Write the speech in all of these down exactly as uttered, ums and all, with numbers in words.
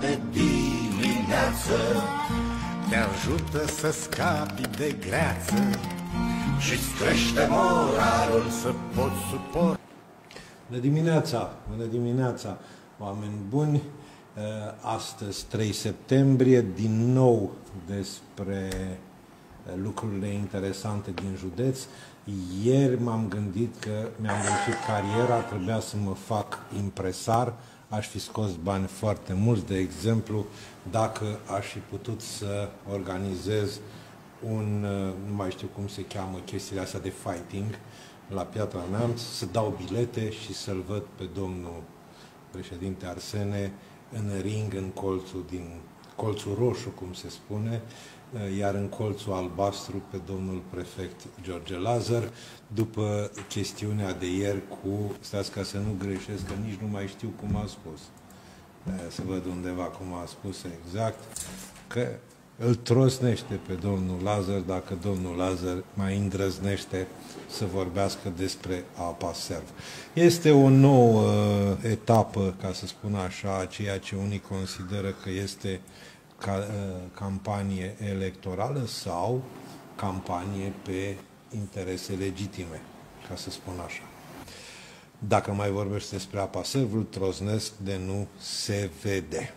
de dimineață te ajută să scapi de greață și-ți crește moralul să poți suporta. Bună dimineața, bună dimineața, oameni buni! Astăzi, trei septembrie, din nou despre lucrurile interesante din județ. Ieri m-am gândit că mi-am reușit cariera, trebuia să mă fac impresar, aș fi scos bani foarte mulți, de exemplu, dacă aș fi putut să organizez un, nu mai știu cum se cheamă chestiile astea de fighting, la Piatra Neamț, să dau bilete și să-l văd pe domnul președinte Arsene în ring, în colțul din colțul roșu, cum se spune, iar în colțul albastru pe domnul prefect George Lazar, după chestiunea de ieri cu, stați ca să nu greșesc, că nici nu mai știu cum a spus, să văd undeva cum a spus exact, că îl trosnește pe domnul Lazar dacă domnul Lazar mai îndrăznește să vorbească despre apa serv. Este o nouă uh, etapă, ca să spun așa, ceea ce unii consideră că este ca, uh, campanie electorală sau campanie pe interese legitime, ca să spun așa. Dacă mai vorbești despre apa servului, trosnesc de nu se vede.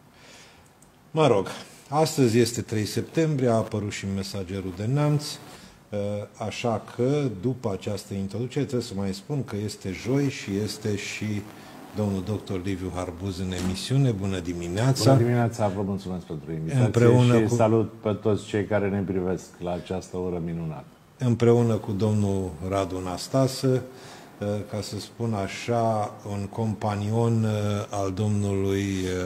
Mă rog, astăzi este trei septembrie, a apărut și Mesagerul de Neamț, așa că după această introducere trebuie să mai spun că este joi și este și domnul doctor Liviu Harbuz în emisiune. Bună dimineața! Bună dimineața, vă mulțumesc pentru invitație împreună și cu... salut pe toți cei care ne privesc la această oră minunată. Împreună cu domnul Radu Nastase, ca să spun așa, un companion al domnului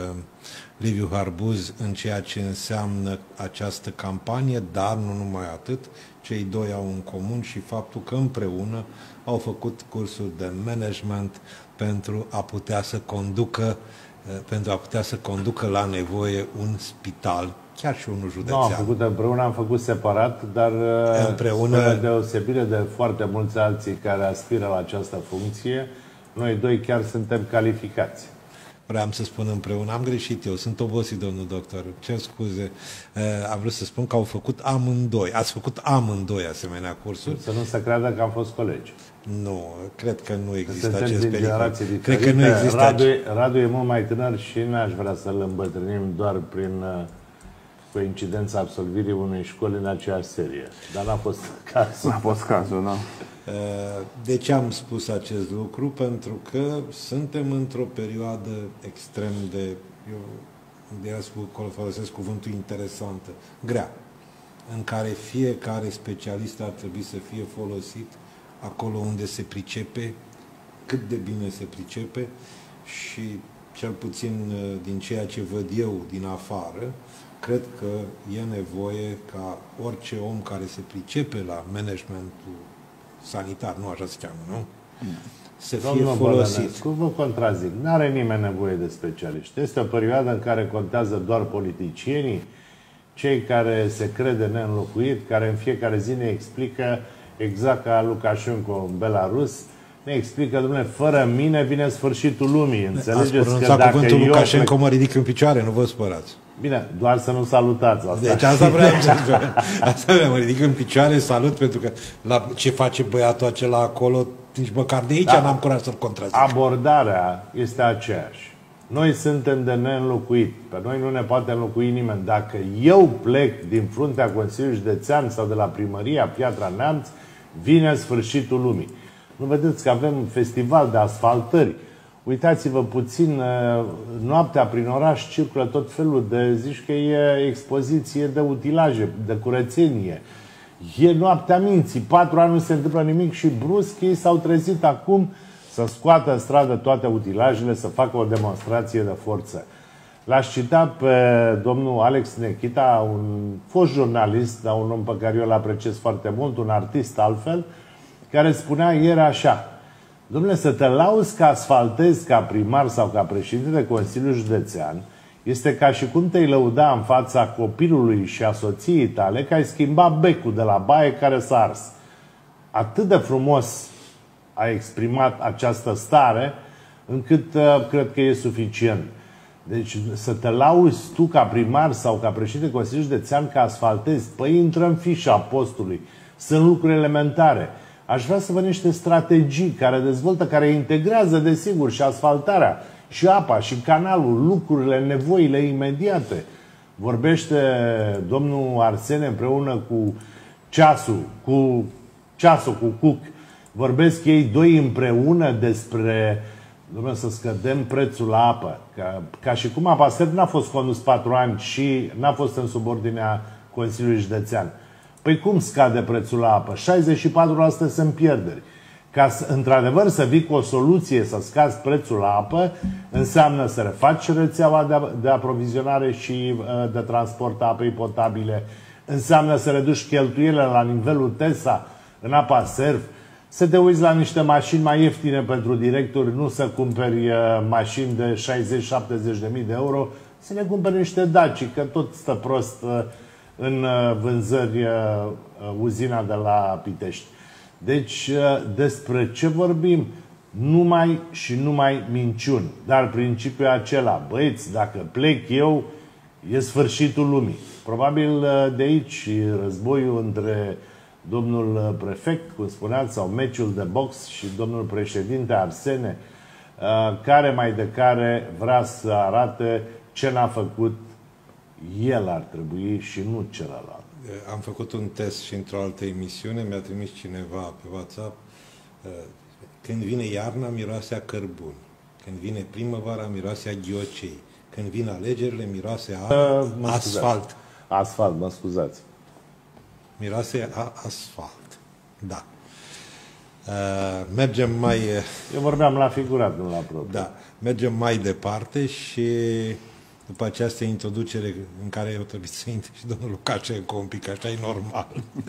Liviu Harbuz în ceea ce înseamnă această campanie, dar nu numai atât, cei doi au în comun și faptul că împreună au făcut cursuri de management pentru a putea să conducă, pentru a putea să conducă la nevoie un spital, chiar și unul județean. Nu, am făcut împreună, am făcut separat, dar împreună, spre deosebire de foarte mulți alții care aspiră la această funcție, noi doi chiar suntem calificați. Vreau să spun împreună, am greșit eu, sunt obosit, domnul doctor, cer scuze, am vrut să spun că au făcut amândoi, ați făcut amândoi asemenea cursuri. Să nu se creadă că am fost colegi. Nu, cred că nu există Suntem acest din pericol. generații diferite. Cred că nu există. Radu, Radu e mult mai tânăr și n-aș vrea să-l îmbătrânim doar prin coincidența absolvirii unei școli în aceeași serie. Dar n-a fost cazul. N-a fost cazul, da. De ce am spus acest lucru? Pentru că suntem într-o perioadă extrem de, eu de spun, folosesc cuvântul interesantă, grea, în care fiecare specialist ar trebui să fie folosit acolo unde se pricepe, cât de bine se pricepe și cel puțin din ceea ce văd eu din afară, cred că e nevoie ca orice om care se pricepe la managementul sanitar, nu așa se cheamă, nu? Mm. Să fie Domnul folosit. Bălănescu, vă contrazic. Nu are nimeni nevoie de specialiști. Este o perioadă în care contează doar politicienii, cei care se crede neînlocuit, care în fiecare zi ne explică, exact ca Lukashenko în Belarus, ne explică, domnule, fără mine vine sfârșitul lumii. Înțelegeți că dacă cuvântul eu... Lukashenko, mă ridic în picioare, nu vă spărați. Bine, doar să nu salutați asta. Deci asta vreau să zic. Asta vreau, mă ridic în picioare, salut, pentru că la ce face băiatul acela acolo, nici măcar de aici da. N-am curaj să-l contrazic. Abordarea este aceeași. Noi suntem de neînlocuit. Pe noi nu ne poate înlocui nimeni. Dacă eu plec din fruntea Consiliului Județean sau de la primăria Piatra Neamț, vine sfârșitul lumii. Nu vedeți că avem un festival de asfaltări. Uitați-vă puțin, noaptea prin oraș circulă tot felul de, zici că e expoziție de utilaje, de curățenie. E noaptea minții, patru ani nu se întâmplă nimic și brusc ei s-au trezit acum să scoată în stradă toate utilajele, să facă o demonstrație de forță. L-aș cita pe domnul Alex Nechita, un fost jurnalist, dar un om pe care eu îl apreciez foarte mult, un artist altfel, care spunea ieri așa: dom'le, să te lauzi că asfaltezi ca primar sau ca președinte de Consiliul Județean este ca și cum te-ai lăuda în fața copilului și a soției tale că ai schimbat becul de la baie care s-a ars. Atât de frumos a exprimat această stare, încât uh, cred că e suficient. Deci să te lauzi tu ca primar sau ca președinte Consiliului Județean că asfaltezi, păi intră în fișa postului. Sunt lucruri elementare. Aș vrea să văd niște strategii care dezvoltă, care integrează, desigur, și asfaltarea, și apa, și canalul, lucrurile, nevoile imediate. Vorbește domnul Arsene împreună cu Ceasul, cu Ceasul, cu Cuc. Vorbesc ei doi împreună despre, domnule, să scădem prețul la apă. Ca, ca și cum Apa Serd n-a fost condus patru ani și n-a fost în subordinea Consiliului Județean. Păi cum scade prețul la apă? șaizeci și patru la sută sunt pierderi. Ca să, într-adevăr să vii cu o soluție să scazi prețul la apă, înseamnă să refaci rețeaua de, de aprovizionare și uh, de transport a apei potabile, înseamnă să reduci cheltuielile la nivelul TESA în Apa Serv, să te uiți la niște mașini mai ieftine pentru directori, nu să cumperi uh, mașini de șaizeci șaptezeci de mii de euro, să ne cumperi niște Daci, că tot stă prost uh, în uh, vânzări uh, uzina de la Pitești. Deci, despre ce vorbim? Numai și numai minciuni. Dar principiul acela, băieți, dacă plec eu, e sfârșitul lumii. Probabil de aici războiul între domnul prefect, cum spuneați, sau meciul de box și domnul președinte Arsene, care mai de care vrea să arate ce n-a făcut el ar trebui și nu celălalt. Am făcut un test și într-o altă emisiune, mi-a trimis cineva pe WhatsApp, când vine iarna, miroase a cărbuni, când vine primăvara, miroase a ghiocei, când vin alegerile, miroase a uh, asfalt. Asfalt, mă scuzați. Miroase a asfalt, da. Uh, mergem mai... Eu vorbeam la figurat, nu la propriu. Da, mergem mai departe și... După această introducere în care eu trebuie să intre și domnul Lucașenko un pic, așa e normal.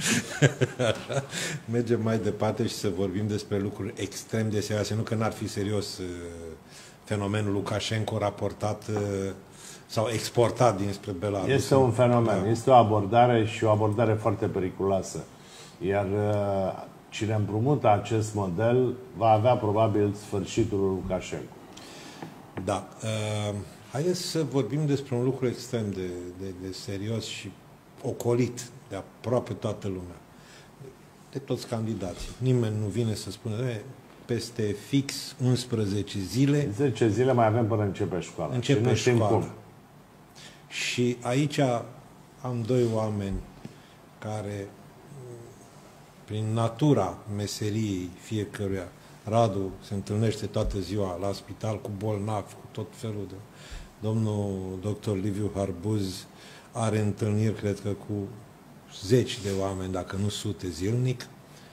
Mergem mai departe și să vorbim despre lucruri extrem de serioase. Nu că n-ar fi serios uh, fenomenul Lucașenko raportat uh, sau exportat dinspre Belarus. Este un fenomen, da. Este o abordare și o abordare foarte periculoasă. Iar uh, cine împrumută acest model va avea probabil sfârșitul lui Lucașenko. Da. Uh, Haideți să vorbim despre un lucru extrem de, de, de serios și ocolit de aproape toată lumea. De toți candidații. Nimeni nu vine să spună, peste fix unsprezece zile... zece zile mai avem până începe școala. Începe și școala. Și aici am doi oameni care, prin natura meseriei fiecăruia, Radu se întâlnește toată ziua la spital cu bolnavi, cu tot felul de... Domnul doctor Liviu Harbuz are întâlniri, cred că, cu zeci de oameni, dacă nu sute, zilnic.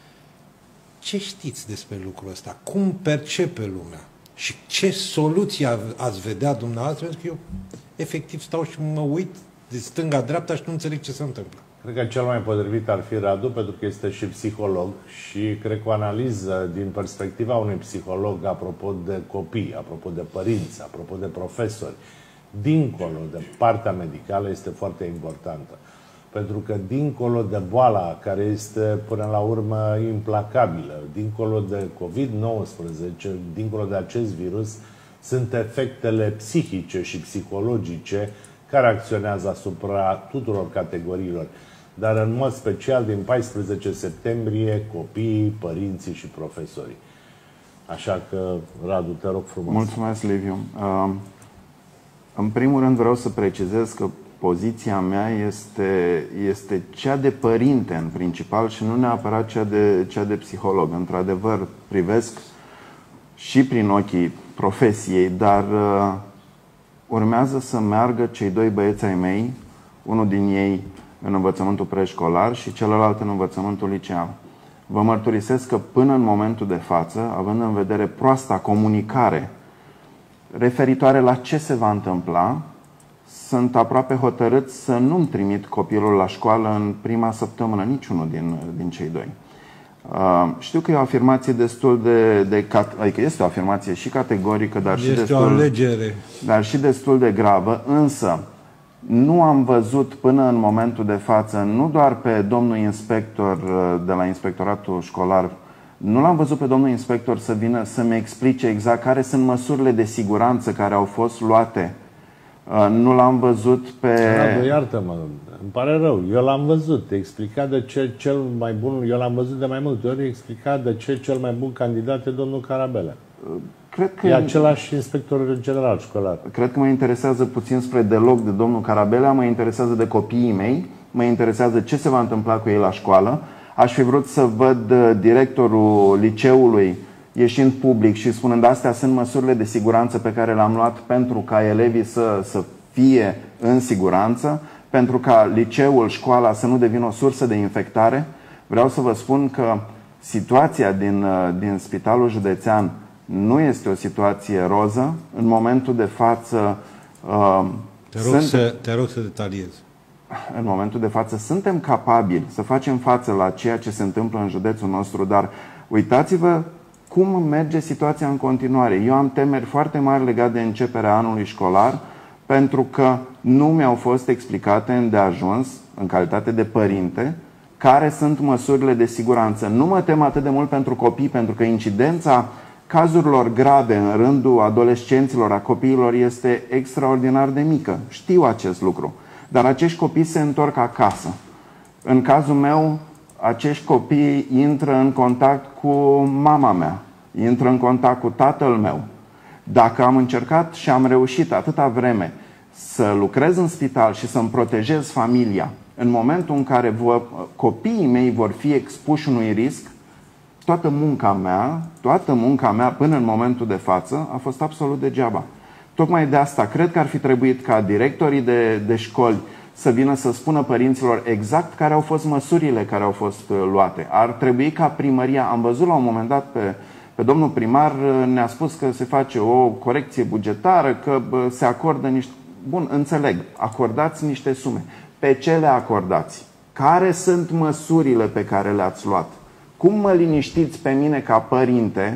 Ce știți despre lucrul ăsta? Cum percepe lumea? Și ce soluție ați vedea dumneavoastră? Pentru că eu, efectiv, stau și mă uit de stânga-dreapta și nu înțeleg ce se întâmplă. Cred că cel mai potrivit ar fi Radu, pentru că este și psiholog și cred că o analiză din perspectiva unui psiholog apropo de copii, apropo de părinți, apropo de profesori, dincolo de partea medicală, este foarte importantă. Pentru că dincolo de boala care este până la urmă implacabilă, dincolo de covid nouăsprezece, dincolo de acest virus, sunt efectele psihice și psihologice care acționează asupra tuturor categoriilor. Dar în mod special din paisprezece septembrie, copiii, părinții și profesorii. Așa că, Radu, te rog frumos. Mulțumesc, Liviu. Uh, în primul rând vreau să precizez că poziția mea este, este cea de părinte în principal și nu neapărat cea de, cea de psiholog. Într-adevăr, privesc și prin ochii profesiei, dar uh, urmează să meargă cei doi băieți ai mei, unul din ei în învățământul preșcolar și celălalt în învățământul liceal. Vă mărturisesc că până în momentul de față, având în vedere proasta comunicare referitoare la ce se va întâmpla, sunt aproape hotărât să nu-mi trimit copilul la școală în prima săptămână, niciunul din, din cei doi. Uh, știu că e o afirmație destul de, de... Adică este o afirmație și categorică, dar și, destul, o alegere. dar și destul de gravă, însă nu am văzut până în momentul de față, nu doar pe domnul inspector de la inspectoratul școlar, nu l-am văzut pe domnul inspector să vină să-mi explice exact care sunt măsurile de siguranță care au fost luate Nu l-am văzut pe... Radu, iartă-mă, îmi pare rău. Eu l-am văzut. Explica de ce cel mai bun... Eu l-am văzut de mai multe ori. Explica de ce cel mai bun candidat e domnul Carabela. Cred că e același inspector general școlar. Cred că mă interesează puțin spre deloc de domnul Carabela. Mă interesează de copiii mei. Mă interesează ce se va întâmpla cu ei la școală. Aș fi vrut să văd directorul liceului ieșind public și spunând astea sunt măsurile de siguranță pe care le-am luat pentru ca elevii să, să fie în siguranță, pentru ca liceul, școala să nu devină o sursă de infectare. Vreau să vă spun că situația din, din Spitalul Județean nu este o situație roză. În momentul de față... Uh, te, rog sunt... să, te rog să detaliezi. În momentul de față suntem capabili să facem față la ceea ce se întâmplă în județul nostru, dar uitați-vă cum merge situația în continuare. Eu am temeri foarte mari legate de începerea anului școlar, pentru că nu mi-au fost explicate îndeajuns, în calitate de părinte, care sunt măsurile de siguranță. Nu mă tem atât de mult pentru copii, pentru că incidența cazurilor grave în rândul adolescenților, a copiilor, este extraordinar de mică. Știu acest lucru. Dar acești copii se întorc acasă. În cazul meu, acești copii intră în contact cu mama mea, intră în contact cu tatăl meu. Dacă am încercat și am reușit atâta vreme să lucrez în spital și să-mi protejez familia, în momentul în care vă, copiii mei vor fi expuși unui risc, toată munca mea, toată munca mea până în momentul de față a fost absolut degeaba. Tocmai de asta cred că ar fi trebuit ca directorii de, de școli să vină să spună părinților exact care au fost măsurile care au fost luate. Ar trebui ca primăria, am văzut la un moment dat pe, pe domnul primar, ne-a spus că se face o corecție bugetară, că se acordă niște... Bun, înțeleg, acordați niște sume. Pe ce le acordați? Care sunt măsurile pe care le-ați luat? Cum mă liniștiți pe mine ca părinte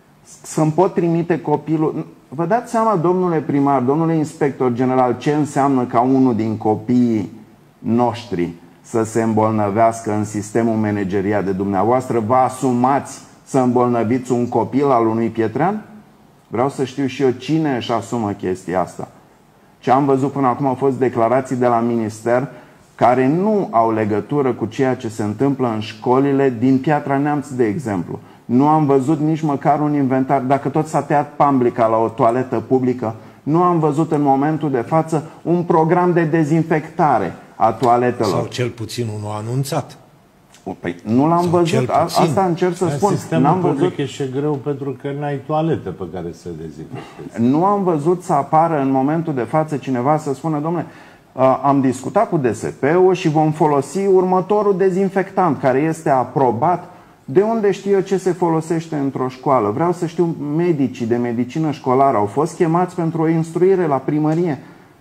să-mi pot trimite copilul... Vă dați seama, domnule primar, domnule inspector general, ce înseamnă ca unul din copiii noștri să se îmbolnăvească în sistemul managerial de dumneavoastră? Vă asumați să îmbolnăviți un copil al unui pietrean? Vreau să știu și eu cine își asumă chestia asta. Ce am văzut până acum au fost declarații de la minister care nu au legătură cu ceea ce se întâmplă în școlile din Piatra Neamț, de exemplu. Nu am văzut nici măcar un inventar. Dacă tot s-a tăiat pamblica la o toaletă publică, nu am văzut în momentul de față un program de dezinfectare a toaletelor. Sau cel puțin unul anunțat. Păi nu l-am văzut. Asta încerc să spun. Sistemul public văzut... e și greu pentru că n-ai toalete pe care să dezinfectezi. Nu am văzut să apară în momentul de față cineva să spună, domnule, am discutat cu D S P-ul și vom folosi următorul dezinfectant care este aprobat. De unde știu eu ce se folosește într-o școală? Vreau să știu, medicii de medicină școlară au fost chemați pentru o instruire la primărie.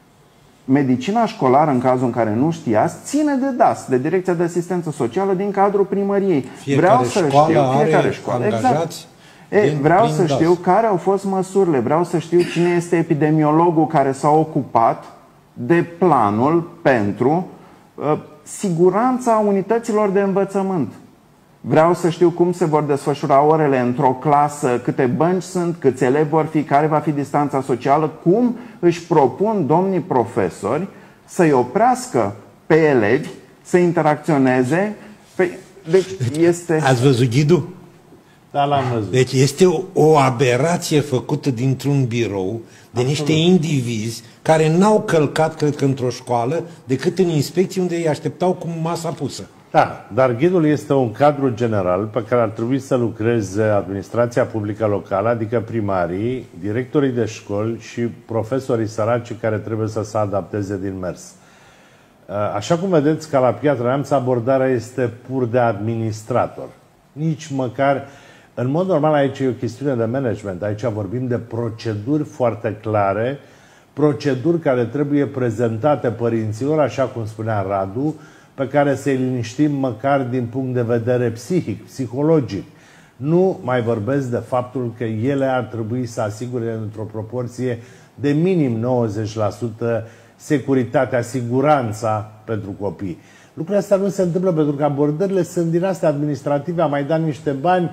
Medicina școlară, în cazul în care nu știați, ține de D A S, de Direcția de Asistență Socială din cadrul primăriei. Fiecare Vreau să școală știu, are fiecare școală, angajați. Exact. E, vreau să D A S. știu care au fost măsurile, vreau să știu cine este epidemiologul care s-a ocupat de planul pentru uh, siguranța unităților de învățământ. Vreau să știu cum se vor desfășura orele într-o clasă, câte bănci sunt, câți elevi vor fi, care va fi distanța socială, cum își propun domnii profesori să-i oprească pe elevi să interacționeze. Păi, deci este... Ați văzut ghidul? Da, l-am văzut. Deci este o, o aberație făcută dintr-un birou de niște Absolut. indivizi care n-au călcat, cred că, într-o școală, decât în inspecții unde îi așteptau cu masa pusă. Da, dar ghidul este un cadru general pe care ar trebui să lucreze administrația publică locală, adică primarii, directorii de școli și profesorii săraci care trebuie să se adapteze din mers. Așa cum vedeți, ca la Piatra Neamț, abordarea este pur de administrator. Nici măcar... În mod normal, aici e o chestiune de management. Aici vorbim de proceduri foarte clare, proceduri care trebuie prezentate părinților, așa cum spunea Radu, pe care să-i liniștim măcar din punct de vedere psihic, psihologic. Nu mai vorbesc de faptul că ele ar trebui să asigure într-o proporție de minim nouăzeci la sută securitatea, siguranța pentru copii. Lucrurile astea nu se întâmplă pentru că abordările sunt din astea administrative, am mai dat niște bani,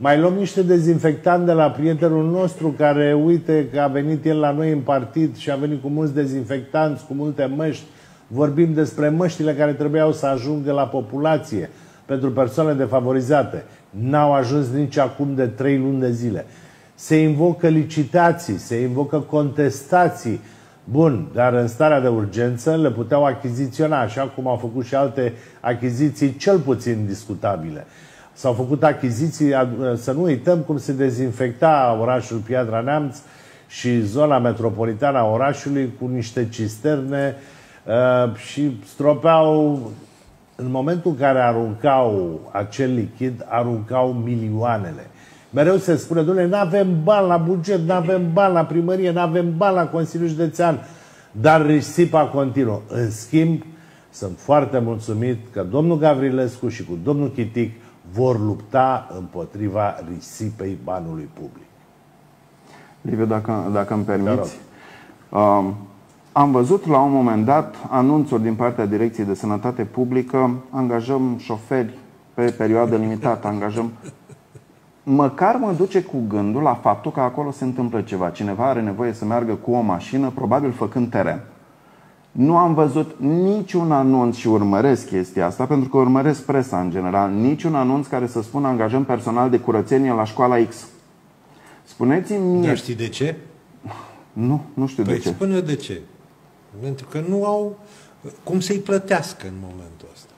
Mai luăm niște dezinfectanți de la prietenul nostru care, uite, că a venit el la noi în partid și a venit cu mulți dezinfectanți, cu multe măști. Vorbim despre măștile care trebuiau să ajungă la populație pentru persoane defavorizate. N-au ajuns nici acum de trei luni de zile. Se invocă licitații, se invocă contestații. Bun, dar în starea de urgență le puteau achiziționa, așa cum au făcut și alte achiziții cel puțin discutabile. S-au făcut achiziții, să nu uităm cum se dezinfecta orașul Piatra Neamț și zona metropolitană a orașului cu niște cisterne uh, și stropeau, în momentul în care aruncau acel lichid, aruncau milioanele. Mereu se spune, dom'le, n-avem bani la buget, n-avem bani la primărie, n-avem bani la Consiliul Județean, dar risipa continuă. În schimb, sunt foarte mulțumit că domnul Gavrilescu și cu domnul Chitic vor lupta împotriva risipei banului public. Liviu, dacă, dacă îmi permiți, uh, am văzut la un moment dat anunțuri din partea Direcției de Sănătate Publică, angajăm șoferi pe perioadă limitată, angajăm... Măcar mă duce cu gândul la faptul că acolo se întâmplă ceva. Cineva are nevoie să meargă cu o mașină, probabil făcând teren. Nu am văzut niciun anunț și urmăresc chestia asta, pentru că urmăresc presa în general, niciun anunț care să spună angajăm personal de curățenie la școala X. Spuneți-mi mie... Dar știi de ce? Nu, nu știu păi de ce. Spune eu de ce. Pentru că nu au cum să-i plătească în momentul ăsta.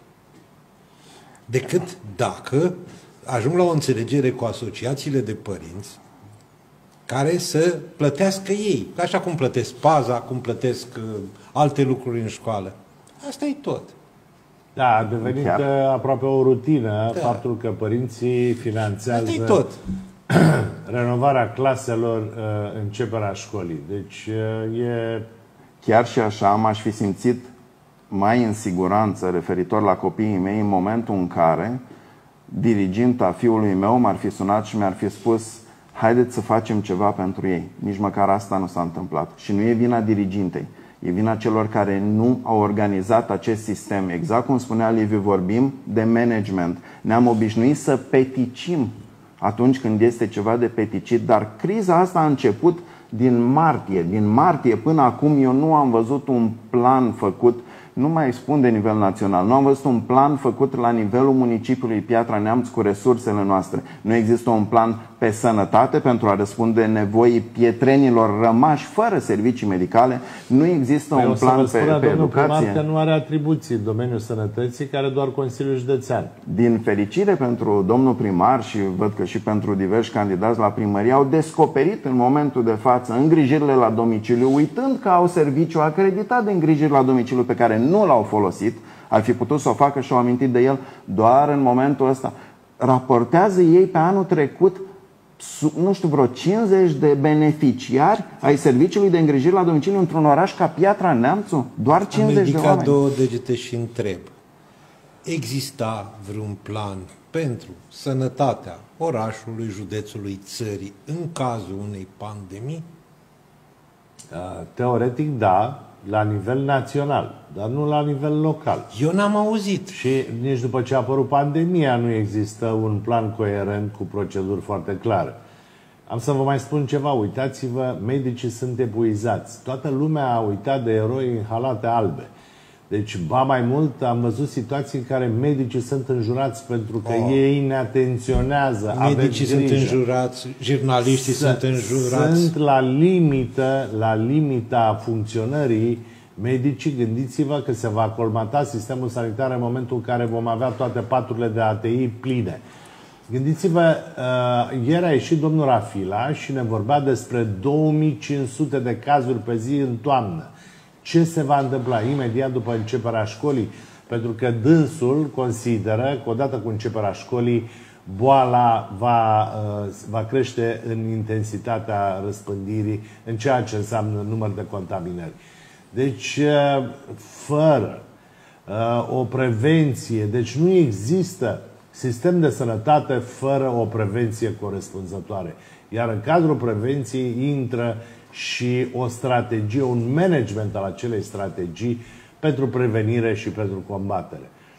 Decât dacă ajung la o înțelegere cu asociațiile de părinți care să plătească ei. Așa cum plătesc paza, cum plătesc uh, alte lucruri în școală. Asta e tot. Da, a devenit Chiar. aproape o rutină Da. faptul că părinții finanțează Asta e tot. renovarea claselor, uh, începerea școlii. Deci uh, e... Chiar și așa m-aș fi simțit mai în siguranță referitor la copiii mei în momentul în care diriginta fiului meu m-ar fi sunat și mi-ar fi spus haideți să facem ceva pentru ei. Nici măcar asta nu s-a întâmplat. Și nu e vina dirigintei. E vina celor care nu au organizat acest sistem. Exact cum spunea Liviu, vorbim de management. Ne-am obișnuit să peticim atunci când este ceva de peticit, dar criza asta a început din martie. Din martie până acum eu nu am văzut un plan făcut, nu mai spun de nivel național, nu am văzut un plan făcut la nivelul municipiului Piatra Neamț cu resursele noastre. Nu există un plan pe sănătate pentru a răspunde nevoii pietrenilor rămași fără servicii medicale. Nu există păi un plan pe, pe educație. Că nu are atribuții în domeniul sănătății, care doar Consiliul Județean. Din fericire pentru domnul primar și văd că și pentru diversi candidați la primărie, au descoperit în momentul de față îngrijirile la domiciliu, uitând că au serviciu acreditat de îngrijiri la domiciliu pe care nu l-au folosit, ar fi putut să o facă și au amintit de el doar în momentul ăsta. Raportează ei pe anul trecut, nu știu, vreo cincizeci de beneficiari ai serviciului de îngrijiri la domiciliu într-un oraș ca Piatra Neamțu? Doar cincizeci de oameni. Am ridicat două degete și întreb. Exista vreun plan pentru sănătatea orașului, județului, țării în cazul unei pandemii? Teoretic da, la nivel național, dar nu la nivel local. Eu n-am auzit. Și nici după ce a apărut pandemia nu există un plan coerent cu proceduri foarte clare. Am să vă mai spun ceva, uitați-vă, medicii sunt epuizați. Toată lumea a uitat de eroi în halate albe. Deci, ba mai mult, am văzut situații în care medicii sunt înjurați pentru că oh. ei ne atenționează. Medicii sunt înjurați, jurnaliștii sunt înjurați. Sunt la limită, la limita funcționării medicii. Gândiți-vă că se va colmata sistemul sanitar în momentul în care vom avea toate paturile de A T I pline. Gândiți-vă, uh, ieri a ieșit domnul Rafila și ne vorbea despre două mii cinci sute de cazuri pe zi în toamnă. Ce se va întâmpla imediat după începerea școlii? Pentru că dânsul consideră că odată cu începerea școlii boala va, va crește în intensitatea răspândirii, în ceea ce înseamnă număr de contaminări. Deci, fără o prevenție, deci nu există sistem de sănătate fără o prevenție corespunzătoare. Iar în cadrul prevenției intră și o strategie, un management al acelei strategii pentru prevenire și pentru combatere.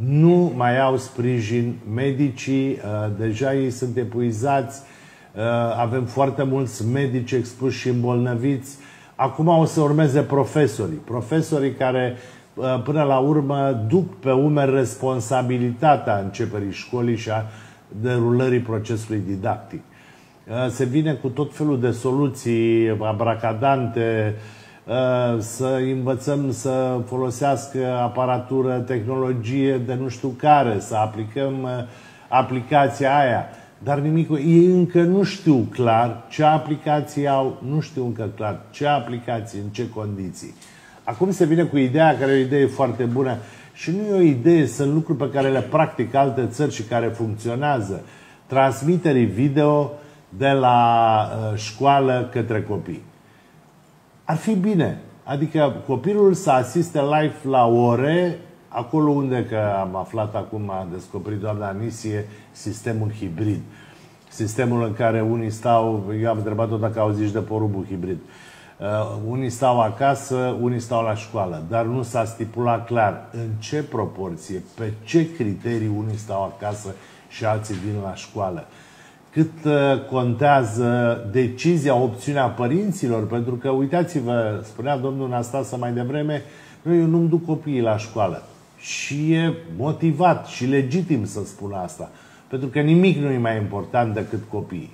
nu mai au sprijin medicii, deja ei sunt epuizați, avem foarte mulți medici expuși și îmbolnăviți. Acum o să urmeze profesorii. Profesorii care, până la urmă, duc pe umeri responsabilitatea începerii școlii și a derulării procesului didactic. Se vine cu tot felul de soluții abracadante, să învățăm să folosească aparatură, tehnologie de nu știu care, să aplicăm aplicația aia. Dar nimic, ei încă nu știu clar ce aplicații au, nu știu încă clar ce aplicații, în ce condiții. Acum se vine cu ideea care e o idee foarte bună și nu e o idee, sunt lucruri pe care le practică alte țări și care funcționează. Transmiterii video de la uh, școală către copii. Ar fi bine. Adică copilul să asiste live la ore, acolo unde, că am aflat acum, a descoperit doamna Anisie, sistemul hibrid. Sistemul în care unii stau, eu am întrebat-o dacă auziți de porumbul hibrid. Uh, unii stau acasă, unii stau la școală, dar nu s-a stipulat clar în ce proporție, pe ce criterii unii stau acasă și alții vin la școală. Cât contează decizia, opțiunea părinților, pentru că, uitați-vă, spunea domnul Năstase mai devreme, nu, eu nu-mi duc copiii la școală. Și e motivat și legitim să spună asta, pentru că nimic nu e mai important decât copiii.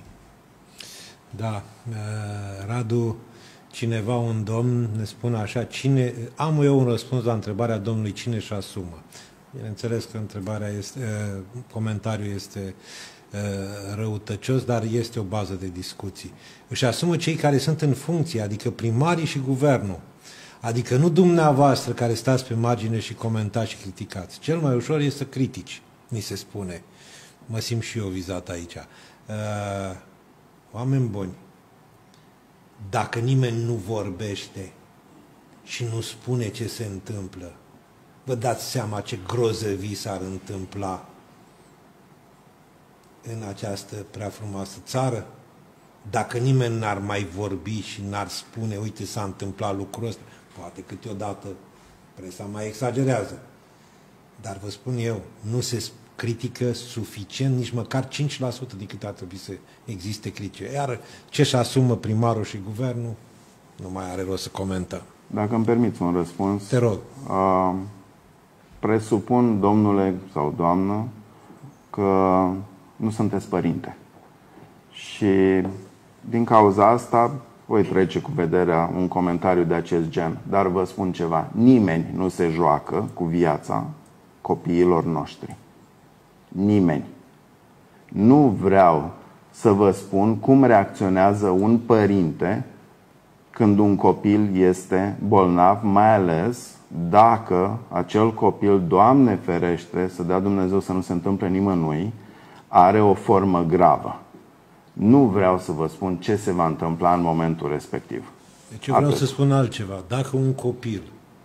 Da, Radu, cineva, un domn, ne spune așa, cine, am eu un răspuns la întrebarea domnului cine își asumă. Bineînțeles că întrebarea este, comentariul este răutăcios, dar este o bază de discuții. Își asumă cei care sunt în funcție, adică primarii și guvernul. Adică nu dumneavoastră care stați pe margine și comentați și criticați. Cel mai ușor este să critici, mi se spune. Mă simt și eu vizat aici. Uh, oameni buni, dacă nimeni nu vorbește și nu spune ce se întâmplă, vă dați seama ce grozăvii s-ar întâmpla în această prea frumoasă țară? Dacă nimeni n-ar mai vorbi și n-ar spune, uite, s-a întâmplat lucrul ăsta, poate câteodată presa mai exagerează. Dar vă spun eu, nu se critică suficient, nici măcar cinci la sută din cât ar trebui să existe critice. Iar ce-și asumă primarul și guvernul, nu mai are rost să comentăm. Dacă îmi permiți un răspuns. Te rog. Uh, presupun, domnule sau doamnă, că nu sunteți părinte. Și din cauza asta voi trece cu vederea un comentariu de acest gen. Dar vă spun ceva. Nimeni nu se joacă cu viața copiilor noștri. Nimeni. Nu vreau să vă spun cum reacționează un părinte când un copil este bolnav, mai ales dacă acel copil, Doamne ferește, să dea Dumnezeu să nu se întâmple nimănui, are o formă gravă. Nu vreau să vă spun ce se va întâmpla în momentul respectiv. Deci eu vreau Atât. să spun altceva. Dacă un copil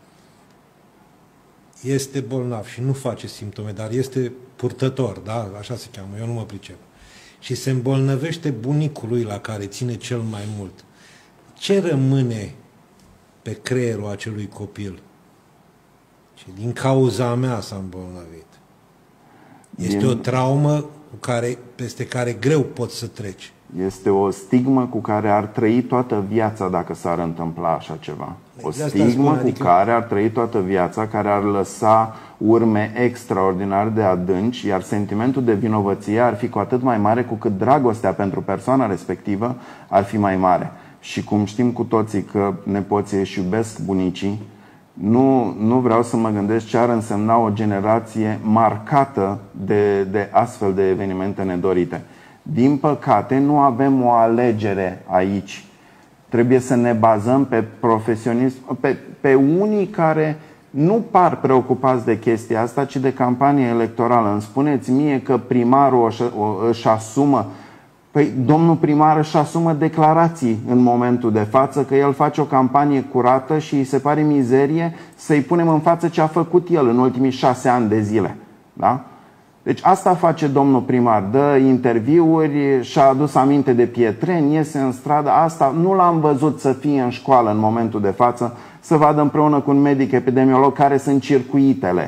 este bolnav și nu face simptome, dar este purtător, da? Așa se cheamă, eu nu mă pricep, și se îmbolnăvește bunicul lui la care ține cel mai mult, ce rămâne pe creierul acelui copil? Și din cauza mea s-a îmbolnăvit. Este din... o traumă cu care, peste care greu poți să treci. Este o stigmă cu care ar trăi toată viața dacă s-ar întâmpla așa ceva. O stigmă cu adică... care ar trăi toată viața, care ar lăsa urme extraordinar de adânci, iar sentimentul de vinovăție ar fi cu atât mai mare cu cât dragostea pentru persoana respectivă ar fi mai mare. Și cum știm cu toții că nepoții își iubesc bunicii, nu, nu vreau să mă gândesc ce ar însemna o generație marcată de, de astfel de evenimente nedorite. Din păcate, nu avem o alegere aici. Trebuie să ne bazăm pe profesioniști, pe, pe unii care nu par preocupați de chestia asta, ci de campanie electorală. Îmi spuneți mie că primarul își, își asumă. Păi, domnul primar își asumă declarații în momentul de față că el face o campanie curată și îi se pare mizerie să-i punem în față ce a făcut el în ultimii șase ani de zile. Da? Deci asta face domnul primar, dă interviuri, și-a adus aminte de Pietreni, iese în stradă. Asta nu l-am văzut să fie în școală în momentul de față, să vadă împreună cu un medic epidemiolog care sunt circuitele.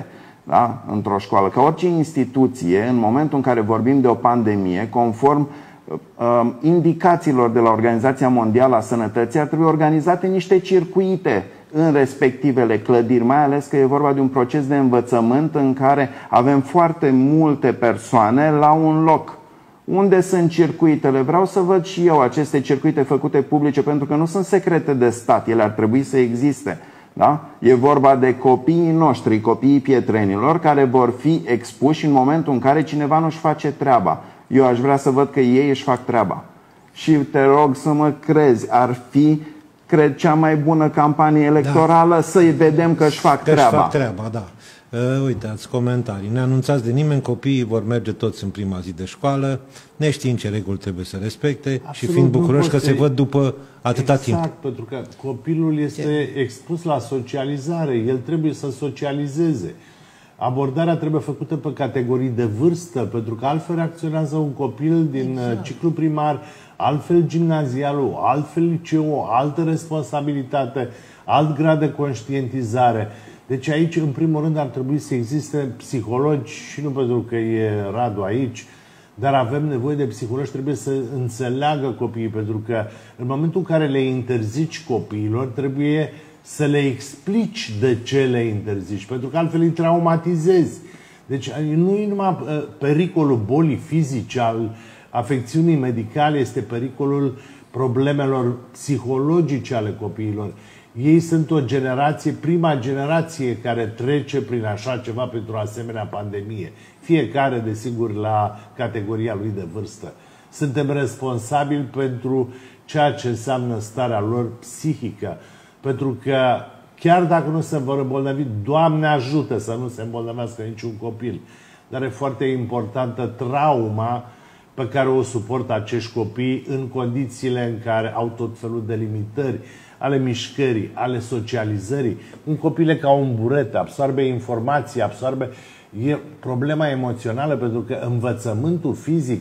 da? Într-o școală. Ca orice instituție, în momentul în care vorbim de o pandemie, conform uh, indicațiilor de la Organizația Mondială a Sănătății, ar trebui organizate niște circuite în respectivele clădiri, mai ales că e vorba de un proces de învățământ în care avem foarte multe persoane la un loc. Unde sunt circuitele? Vreau să văd și eu aceste circuite făcute publice, pentru că nu sunt secrete de stat, ele ar trebui să existe. Da? E vorba de copiii noștri, copiii pietrenilor, care vor fi expuși în momentul în care cineva nu-și face treaba. Eu aș vrea să văd că ei își fac treaba. Și te rog să mă crezi, ar fi, cred, cea mai bună campanie electorală, da, să-i vedem că își fac că treaba. Își fac treaba, da. Uh, uitați, comentarii. Neanunțați de nimeni, copiii vor merge toți în prima zi de școală, neștiind ce reguli trebuie să respecte. Absolut, și fiind bucuroși că se văd după atâta exact, timp. Exact, pentru că copilul este expus la socializare, el trebuie să socializeze. Abordarea trebuie făcută pe categorii de vârstă, pentru că altfel reacționează un copil din exact. ciclu primar, altfel gimnazialul, altfel liceu, altă responsabilitate, alt grad de conștientizare. Deci aici, în primul rând, ar trebui să existe psihologi, și nu pentru că e Radu aici, dar avem nevoie de psihologi, trebuie să înțeleagă copiii, pentru că în momentul în care le interzici copiilor, trebuie să le explici de ce le interzici, pentru că altfel îi traumatizezi. Deci nu e numai pericolul bolii fizice, al afecțiunii medicale, este pericolul problemelor psihologice ale copiilor. Ei sunt o generație, prima generație care trece prin așa ceva, pentru o asemenea pandemie. Fiecare, desigur, la categoria lui de vârstă. Suntem responsabili pentru ceea ce înseamnă starea lor psihică. Pentru că chiar dacă nu se vor îmbolnăvi, Doamne ajută să nu se îmbolnăvească niciun copil. Dar e foarte importantă trauma pe care o suportă acești copii în condițiile în care au tot felul de limitări ale mișcării, ale socializării. Un copil e ca un burete, absorbe informații, absorbe... E problema emoțională, pentru că învățământul fizic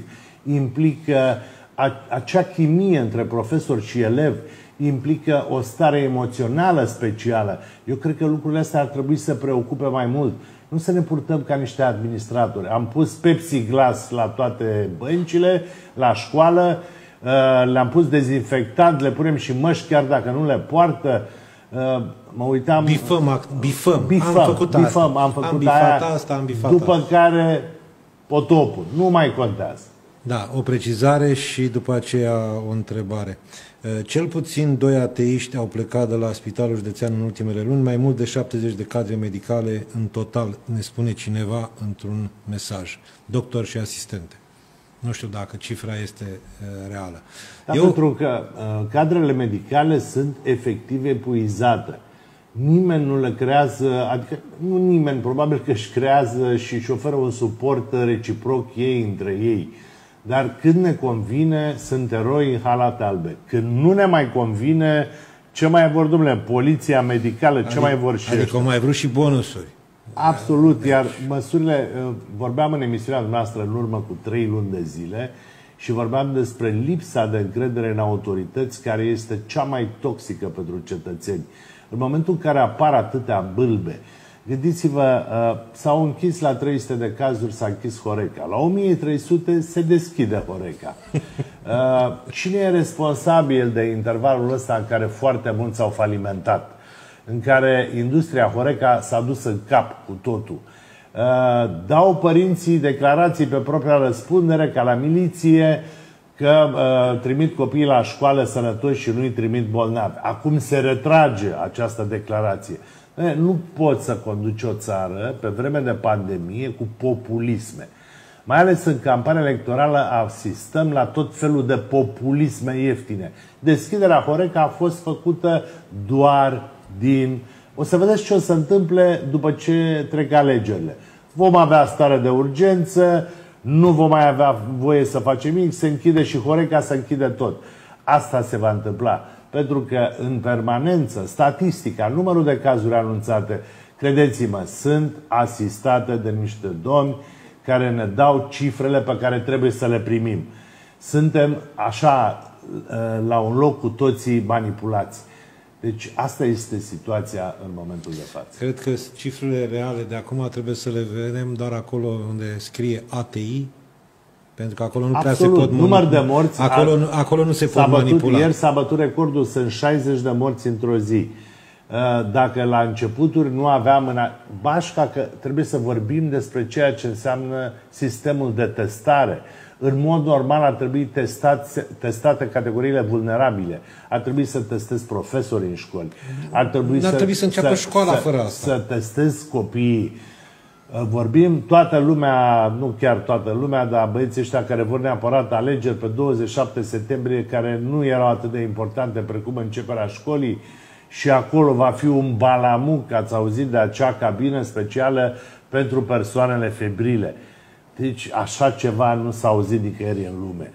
implică acea chimie între profesor și elev, implică o stare emoțională specială. Eu cred că lucrurile astea ar trebui să preocupe mai mult. Nu să ne purtăm ca niște administratori. Am pus Pepsi Glass la toate băncile, la școală, le-am pus dezinfectant, le punem și măști chiar dacă nu le poartă. Mă uitam... Bifăm, bifăm. bifăm am făcut bifăm, asta. Am făcut am bifat aia, asta, am bifat după asta. care potopul. Nu mai contează. Da, o precizare și după aceea o întrebare. Cel puțin doi ateiști au plecat de la Spitalul Județean în ultimele luni, mai mult de șaptezeci de cadre medicale în total, ne spune cineva într-un mesaj. Doctor și asistente. Nu știu dacă cifra este uh, reală. Da, Eu... Pentru că uh, cadrele medicale sunt efectiv epuizate. Nimeni nu le creează, adică nu nimeni, probabil că își creează și își oferă un suport reciproc ei între ei. Dar când ne convine, sunt eroi în halate albe. Când nu ne mai convine, ce mai vor, domnule, poliția medicală, ce adică, mai vor și Adică au mai vrut și bonusuri. Absolut, iar măsurile, vorbeam în emisiunea noastră în urmă cu trei luni de zile și vorbeam despre lipsa de încredere în autorități, care este cea mai toxică pentru cetățeni. În momentul în care apar atâtea bâlbe, gândiți-vă, s-au închis la trei sute de cazuri, s-a închis Horeca. La o mie trei sute se deschide Horeca. Cine e responsabil de intervalul ăsta în care foarte mulți s-au falimentat? În care industria Horeca s-a dus în cap cu totul. Dau părinții declarații pe propria răspundere, ca la miliție, că uh, trimit copiii la școală sănătoși și nu-i trimit bolnavi. Acum se retrage această declarație. E, nu poți să conduci o țară pe vreme de pandemie cu populisme. Mai ales în campania electorală asistăm la tot felul de populisme ieftine. Deschiderea Horeca a fost făcută doar din... O să vedeți ce o să întâmple după ce trec alegerile. Vom avea stare de urgență, nu vom mai avea voie să facem nimic, se închide și Horeca, se închide tot. Asta se va întâmpla. Pentru că în permanență, statistica, numărul de cazuri anunțate, credeți-mă, sunt asistate de niște domni care ne dau cifrele pe care trebuie să le primim. Suntem așa la un loc cu toții manipulați. Deci asta este situația în momentul de față. Cred că cifrele reale de acum trebuie să le vedem doar acolo unde scrie A T I, pentru că acolo nu Absolut. prea se pot Număr de morți. Acolo, nu, acolo nu se pot bătut, manipula. Ieri s-a bătut recordul, sunt șaizeci de morți într-o zi. Dacă la începuturi nu aveam în bașca că trebuie să vorbim despre ceea ce înseamnă sistemul de testare. În mod normal ar trebui testat, testate categoriile vulnerabile. Ar trebui să testezi profesori în școli. Ar trebui, N-ar să, trebui să înceapă să, școala să, fără asta. Să testezi copiii. Vorbim, toată lumea, nu chiar toată lumea, dar băieții ăștia care vor neapărat alegeri pe douăzeci și șapte septembrie, care nu erau atât de importante precum începerea școlii, și acolo va fi un balamuc, ați auzit de acea cabină specială pentru persoanele febrile. Deci așa ceva nu s-a auzit nicăieri în lume.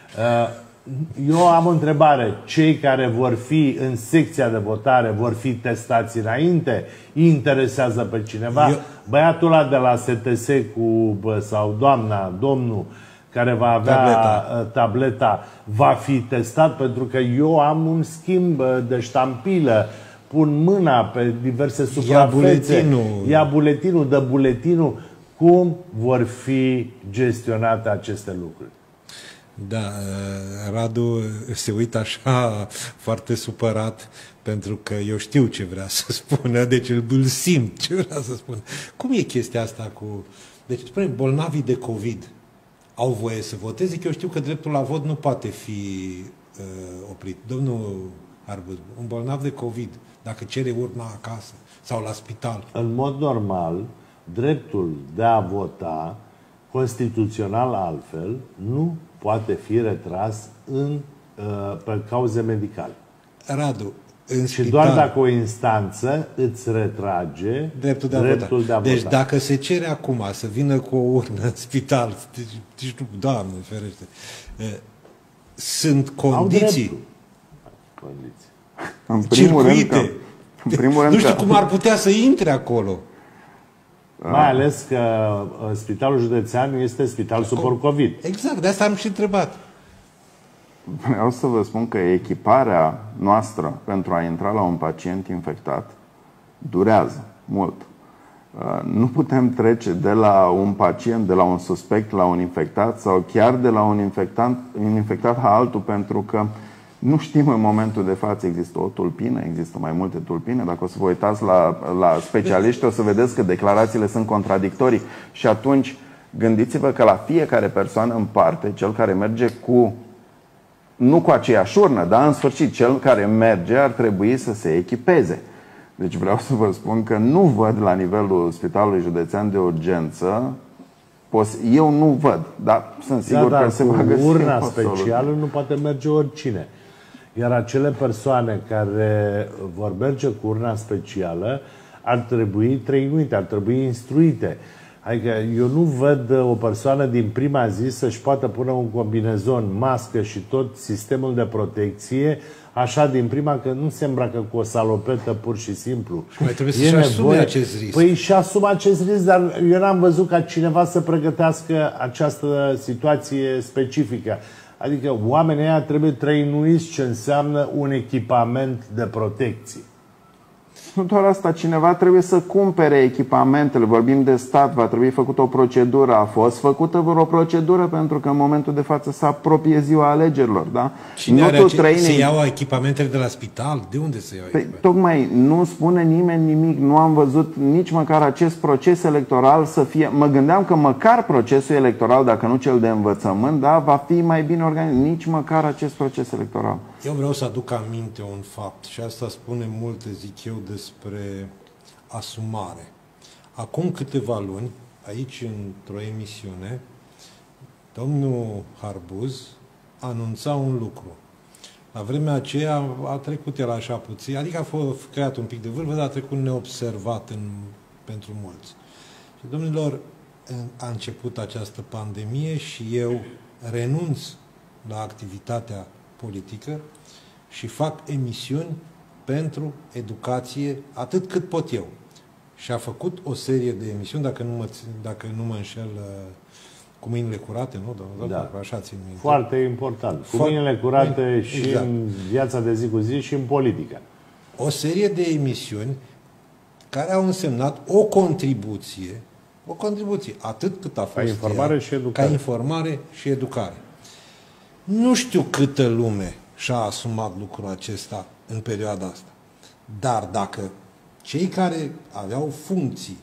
Eu am o întrebare. Cei care vor fi în secția de votare vor fi testați înainte? Îi interesează pe cineva? Eu... Băiatul ăla de la S T S cu, sau doamna, domnul, care va avea tableta. tableta, va fi testat? Pentru că eu am un schimb de ștampilă, pun mâna pe diverse suprafețe, ia buletinul, ia buletinul, dă buletinul. Cum vor fi gestionate aceste lucruri? Da, Radu se uită așa foarte supărat, pentru că eu știu ce vrea să spună, deci îl simt ce vrea să spună. Cum e chestia asta cu... Deci, spune, bolnavii de COVID au voie să voteze, că eu știu că dreptul la vot nu poate fi uh, oprit. Domnul Harbuz, un bolnav de COVID, dacă cere urna acasă sau la spital... În mod normal, dreptul de a vota, constituțional altfel, nu poate fi retras în, uh, pe cauze medicale. Radu, în și spital, doar dacă o instanță îți retrage dreptul de a dreptul vota. De a deci vota. dacă se cere acum să vină cu o urnă în spital, deci, deci nu, Doamne ferește, uh, sunt condiții. condiții. În primul rând că, în primul rând nu știu că, cum ar putea să intre acolo. Mai ales că Spitalul Județean este spital suport COVID. Exact, de asta am și întrebat. Vreau să vă spun că echiparea noastră pentru a intra la un pacient infectat durează mult. Nu putem trece de la un pacient, de la un suspect la un infectat sau chiar de la un infectat, un infectat la altul, pentru că nu știm în momentul de față, există o tulpină, există mai multe tulpine. Dacă o să vă uitați la, la specialiști, o să vedeți că declarațiile sunt contradictorii. Și atunci gândiți-vă că la fiecare persoană în parte, cel care merge cu, nu cu aceeași urnă, dar în sfârșit cel care merge ar trebui să se echipeze. Deci vreau să vă spun că nu văd la nivelul Spitalului Județean de Urgență, eu nu văd, dar sunt sigur da, că se va găsi urna specială nu poate merge oricine. Iar acele persoane care vor merge cu urna specială ar trebui trăinuite, ar trebui instruite. Adică eu nu văd o persoană din prima zi să-și poată pune un combinezon, mască și tot sistemul de protecție așa din prima, că nu se îmbracă cu o salopetă pur și simplu. Și mai trebuie să-și asume acest risc. Păi și asumă acest risc, dar eu n-am văzut ca cineva să pregătească această situație specifică. Adică oamenii ăia trebuie trăinuiți ce înseamnă un echipament de protecție. Nu doar asta, cineva trebuie să cumpere echipamentele. Vorbim de stat, va trebui făcută o procedură. A fost făcută vreo procedură pentru că în momentul de față se apropie ziua alegerilor, da? Cine nu are ace- trăini... Se iau echipamentele de la spital? De unde se iau păi, tocmai nu spune nimeni nimic. Nu am văzut nici măcar acest proces electoral să fie... Mă gândeam că măcar procesul electoral, dacă nu cel de învățământ, da, va fi mai bine organizat. Nici măcar acest proces electoral. Eu vreau să aduc aminte un fapt și asta spune multe, zic eu, despre asumare. Acum câteva luni, aici într-o emisiune, domnul Harbuz anunța un lucru. La vremea aceea a trecut el așa puțin, adică a fost creat un pic de vârfă, dar a trecut neobservat în, pentru mulți. Și, domnilor, a început această pandemie și eu renunț la activitatea politică și fac emisiuni pentru educație atât cât pot eu. Și a făcut o serie de emisiuni, dacă nu mă, dacă nu mă înșel, cu mâinile curate, nu, domnul? Da. Așa țin minte. Foarte important. Cu Fo- mâinile curate și exact. În viața de zi cu zi și în politică. o serie de emisiuni care au însemnat o contribuție, o contribuție, atât cât a fost ca informare ea, și educare. Ca informare și educare. Nu știu câtă lume și-a asumat lucrul acesta în perioada asta. Dar dacă cei care aveau funcții,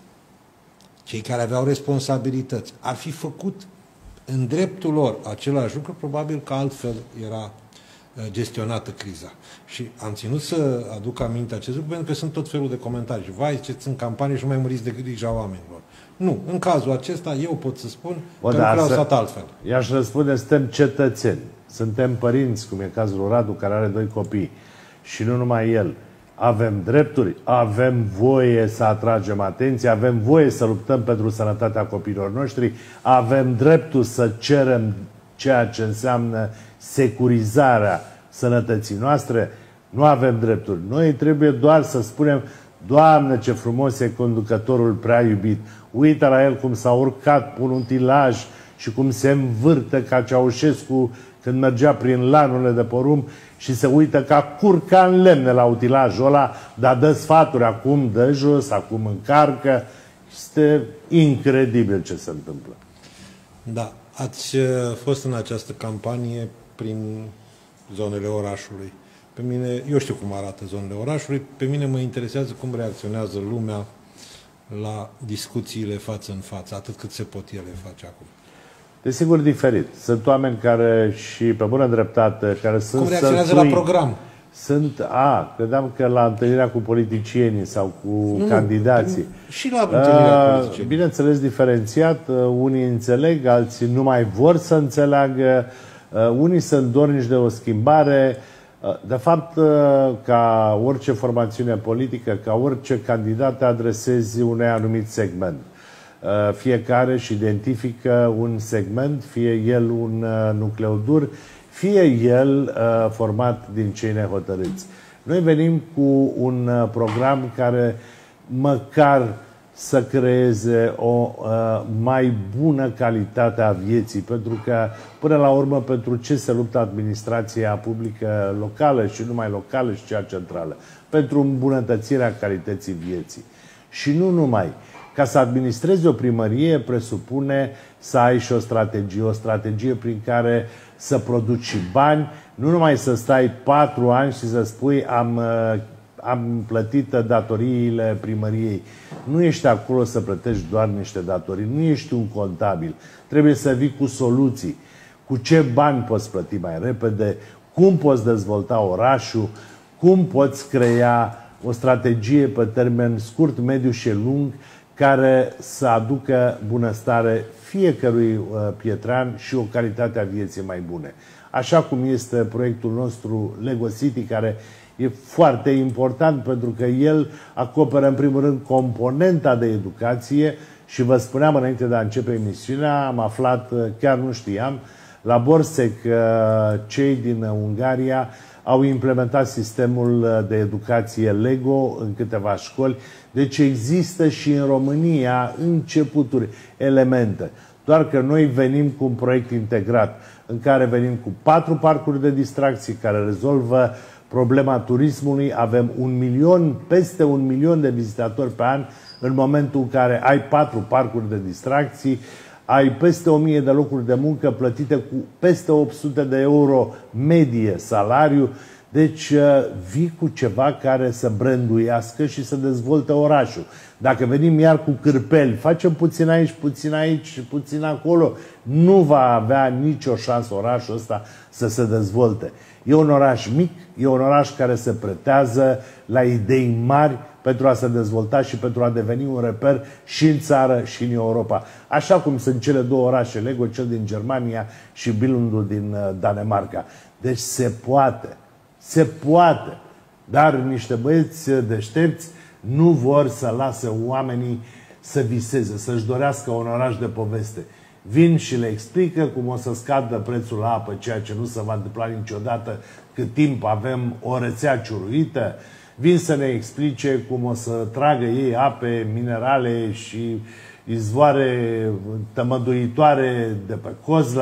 cei care aveau responsabilități, ar fi făcut în dreptul lor același lucru, probabil că altfel era gestionată criza. Și am ținut să aduc aminte acest lucru pentru că sunt tot felul de comentarii. Vai, ce sunt campanii și nu mai muriți de grija oamenilor. Nu, în cazul acesta eu pot să spun Bă, că da, lucrurile au stat altfel. I-aș răspunde, suntem cetățeni, suntem părinți, cum e cazul Radu, care are doi copii. Și nu numai el. Avem drepturi, avem voie să atragem atenție, avem voie să luptăm pentru sănătatea copiilor noștri, avem dreptul să cerem ceea ce înseamnă securizarea sănătății noastre. Nu avem drepturi. Noi trebuie doar să spunem: Doamne, ce frumos e conducătorul prea iubit. Uită la el cum s-a urcat un utilaj și cum se învârte ca Ceaușescu când mergea prin lanurile de porumb și se uită ca curca în lemne la utilajul ăla, dar dă sfaturi, acum dă jos, acum încarcă. Este incredibil ce se întâmplă. Da, ați uh, fost în această campanie prin zonele orașului. Pe mine, eu știu cum arată zonele orașului, pe mine mă interesează cum reacționează lumea la discuțiile față în față, atât cât se pot ele face acum. Desigur, diferit. Sunt oameni care, și pe bună dreptate, care sunt... Cum reacționează sătui, la program? Sunt, a, credeam că la întâlnirea cu politicienii sau cu nu, candidații. Și la întâlnirea cu politicienii. Bineînțeles, diferențiat. Unii înțeleg, alții nu mai vor să înțeleagă. Unii sunt dornici de o schimbare. De fapt, ca orice formațiune politică, ca orice candidat, te adresezi unui anumit segment. Fiecare își identifică un segment, fie el un nucleu dur, fie el format din cei nehotărâți. Noi venim cu un program care măcar să creeze o uh, mai bună calitate a vieții, pentru că, până la urmă, pentru ce se luptă administrația publică locală și numai locală și cea centrală? Pentru îmbunătățirea calității vieții. Și nu numai. Ca să administrezi o primărie presupune să ai și o strategie, o strategie prin care să produci și bani, nu numai să stai patru ani și să spui am... Uh, am plătit datoriile primăriei. Nu ești acolo să plătești doar niște datorii, nu ești un contabil. Trebuie să vii cu soluții. Cu ce bani poți plăti mai repede, cum poți dezvolta orașul, cum poți crea o strategie pe termen scurt, mediu și lung care să aducă bunăstare fiecărui pietrean și o calitate a vieții mai bune. Așa cum este proiectul nostru Lego City, care e foarte important pentru că el acoperă în primul rând componenta de educație și vă spuneam înainte de a începe emisiunea, am aflat, chiar nu știam, la Borsec cei din Ungaria au implementat sistemul de educație Lego în câteva școli, deci există și în România începuturi, elemente. Doar că noi venim cu un proiect integrat în care venim cu patru parcuri de distracții care rezolvă problema turismului. Avem un milion, peste un milion de vizitatori pe an în momentul în care ai patru parcuri de distracții, ai peste o mie de locuri de muncă plătite cu peste opt sute de euro medie salariu. Deci vii cu ceva care să branduiască și să dezvolte orașul. Dacă venim iar cu cârpeli, facem puțin aici, puțin aici, puțin acolo, nu va avea nicio șansă orașul ăsta să se dezvolte. E un oraș mic, e un oraș care se pretează la idei mari pentru a se dezvolta și pentru a deveni un reper și în țară și în Europa. Așa cum sunt cele două orașe Lego, cel din Germania și Billundul din Danemarca. Deci se poate. Se poate. Dar niște băieți deștepți nu vor să lase oamenii să viseze, să-și dorească un oraș de poveste. Vin și le explică cum o să scadă prețul la apă, ceea ce nu se va întâmpla niciodată cât timp avem o rețea ciuruită. Vin să ne explice cum o să tragă ei ape minerale și izvoare tămăduitoare de pe Cozla.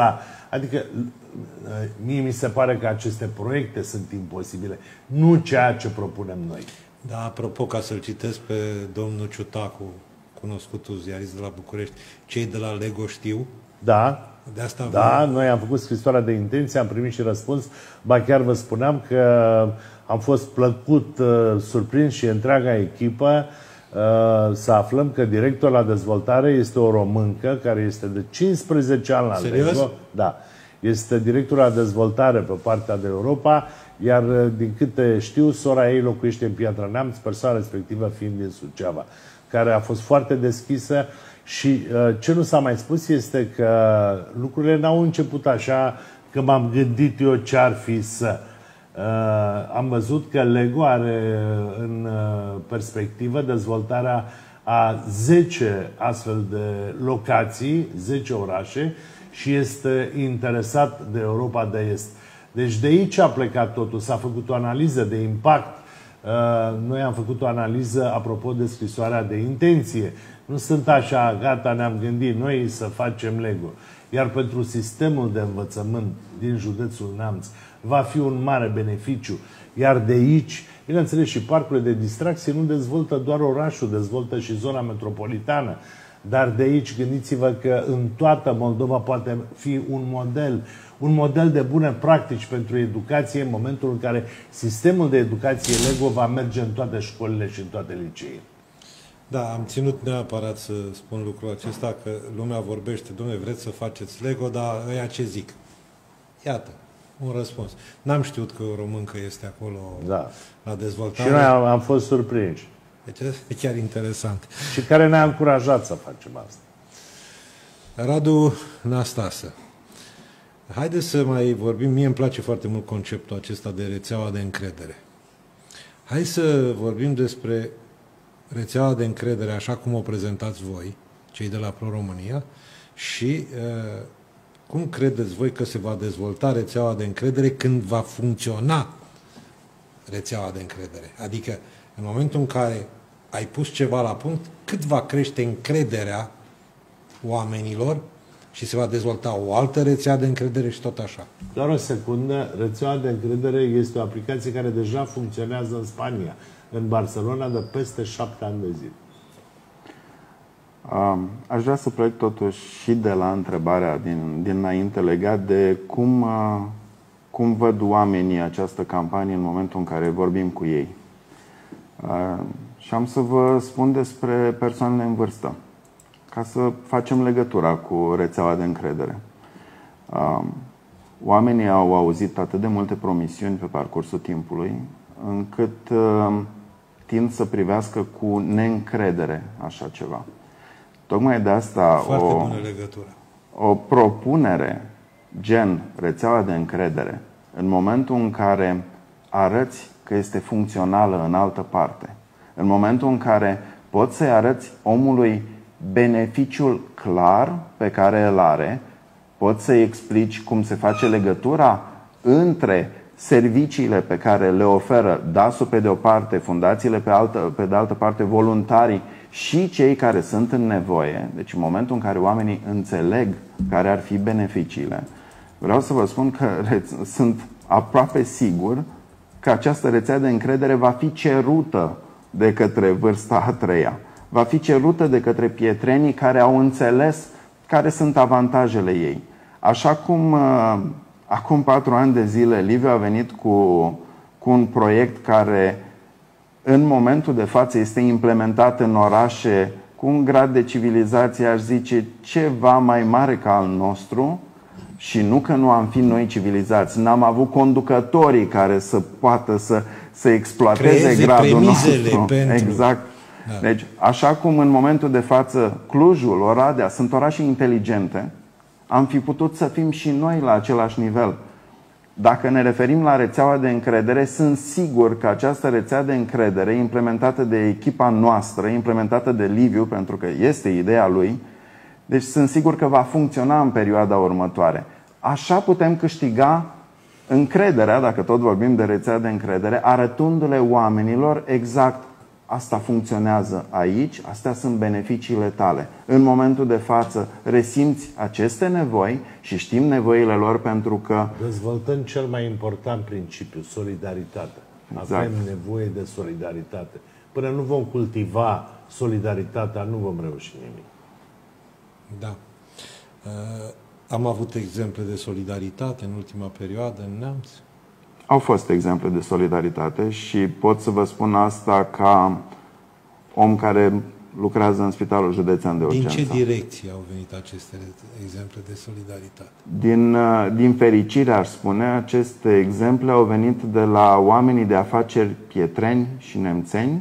Adică mie mi se pare că aceste proiecte sunt imposibile, nu ceea ce propunem noi. Da, apropo, ca să-l citesc pe domnul Ciutacu, cunoscutul ziarist de la București, cei de la Lego știu. Da, de asta da vă... noi am făcut scrisoarea de intenție, am primit și răspuns, ba chiar vă spuneam că am fost plăcut uh, surprins și întreaga echipă uh, să aflăm că director la dezvoltare este o româncă care este de cincisprezece ani la Serios? Lego. Da. Este director la dezvoltare pe partea de Europa, iar din câte știu, sora ei locuiește în Piatra Neamț, persoana respectivă fiind din Suceava, care a fost foarte deschisă și uh, ce nu s-a mai spus este că lucrurile n-au început așa că m-am gândit eu ce ar fi să. Uh, am văzut că Lego are în uh, perspectivă dezvoltarea a zece astfel de locații, zece orașe, și este interesat de Europa de Est. Deci de aici a plecat totul. S-a făcut o analiză de impact. Noi am făcut o analiză apropo de scrisoarea de intenție. Nu sunt așa, gata, ne-am gândit noi să facem Lego. Iar pentru sistemul de învățământ din județul Neamț va fi un mare beneficiu. Iar de aici, bineînțeles, și parcurile de distracție nu dezvoltă doar orașul, dezvoltă și zona metropolitană. Dar de aici gândiți-vă că în toată Moldova poate fi un model, un model de bune practici pentru educație în momentul în care sistemul de educație Lego va merge în toate școlile și în toate liceile. Da, am ținut neapărat să spun lucrul acesta, că lumea vorbește, dom'le, vreți să faceți Lego, dar ăia ce zic? Iată, un răspuns. N-am știut că o româncă este acolo da. la dezvoltare. Și noi am, am fost surprinși. Deci e chiar interesant. Și care ne-a încurajat să facem asta. Radu Năstase, haideți să mai vorbim, mie îmi place foarte mult conceptul acesta de rețeaua de încredere. Hai să vorbim despre rețeaua de încredere așa cum o prezentați voi, cei de la Pro-România, și uh, cum credeți voi că se va dezvolta rețeaua de încredere când va funcționa rețeaua de încredere? Adică, în momentul în care ai pus ceva la punct, cât va crește încrederea oamenilor și se va dezvolta o altă rețea de încredere și tot așa. Doar o secundă, rețeaua de încredere este o aplicație care deja funcționează în Spania, în Barcelona, de peste șapte ani de zile. Aș vrea să plec totuși și de la întrebarea din, dinainte legat de cum, cum văd oamenii această campanie în momentul în care vorbim cu ei. Și am să vă spun despre persoanele în vârstă, ca să facem legătura cu rețeaua de încredere. Oamenii au auzit atât de multe promisiuni pe parcursul timpului, încât tind să privească cu neîncredere așa ceva. Tocmai de asta Foarte o, bună legătură. o propunere gen rețeaua de încredere, în momentul în care arăți că este funcțională în altă parte, în momentul în care poți să-i arăți omului beneficiul clar pe care îl are, poți să-i explici cum se face legătura între serviciile pe care le oferă D A S-ul pe de o parte, fundațiile pe, altă, pe de altă parte, voluntarii și cei care sunt în nevoie. Deci în momentul în care oamenii înțeleg care ar fi beneficiile, vreau să vă spun că sunt aproape sigur că această rețea de încredere va fi cerută de către vârsta a treia. Va fi cerută de către pietrenii care au înțeles care sunt avantajele ei. Așa cum uh, acum patru ani de zile Liviu a venit cu, cu un proiect care în momentul de față este implementat în orașe cu un grad de civilizație, aș zice, ceva mai mare ca al nostru, și nu că nu am fi noi civilizați, n-am avut conducătorii care să poată să, să exploateze Creeze gradul nostru. pentru... Exact. Da. Deci, așa cum în momentul de față Clujul, Oradea sunt orașe inteligente, am fi putut să fim și noi la același nivel. Dacă ne referim la rețeaua de încredere, sunt sigur că această rețea de încredere, implementată de echipa noastră, implementată de Liviu, pentru că este ideea lui, deci sunt sigur că va funcționa în perioada următoare. Așa putem câștiga încrederea, dacă tot vorbim de rețea de încredere, arătându-le oamenilor exact asta funcționează aici, astea sunt beneficiile tale. În momentul de față resimți aceste nevoi și știm nevoile lor pentru că... Dezvoltăm cel mai important principiu, solidaritatea. Exact. Avem nevoie de solidaritate. Până nu vom cultiva solidaritatea, nu vom reuși nimic. Da. Uh, am avut exemple de solidaritate în ultima perioadă în Neamț? Au fost exemple de solidaritate și pot să vă spun asta ca om care lucrează în Spitalul Județean de Urgență. Din ce direcție au venit aceste exemple de solidaritate? Din, din fericire, aș spune, aceste exemple au venit de la oamenii de afaceri pietreni și nemțeni,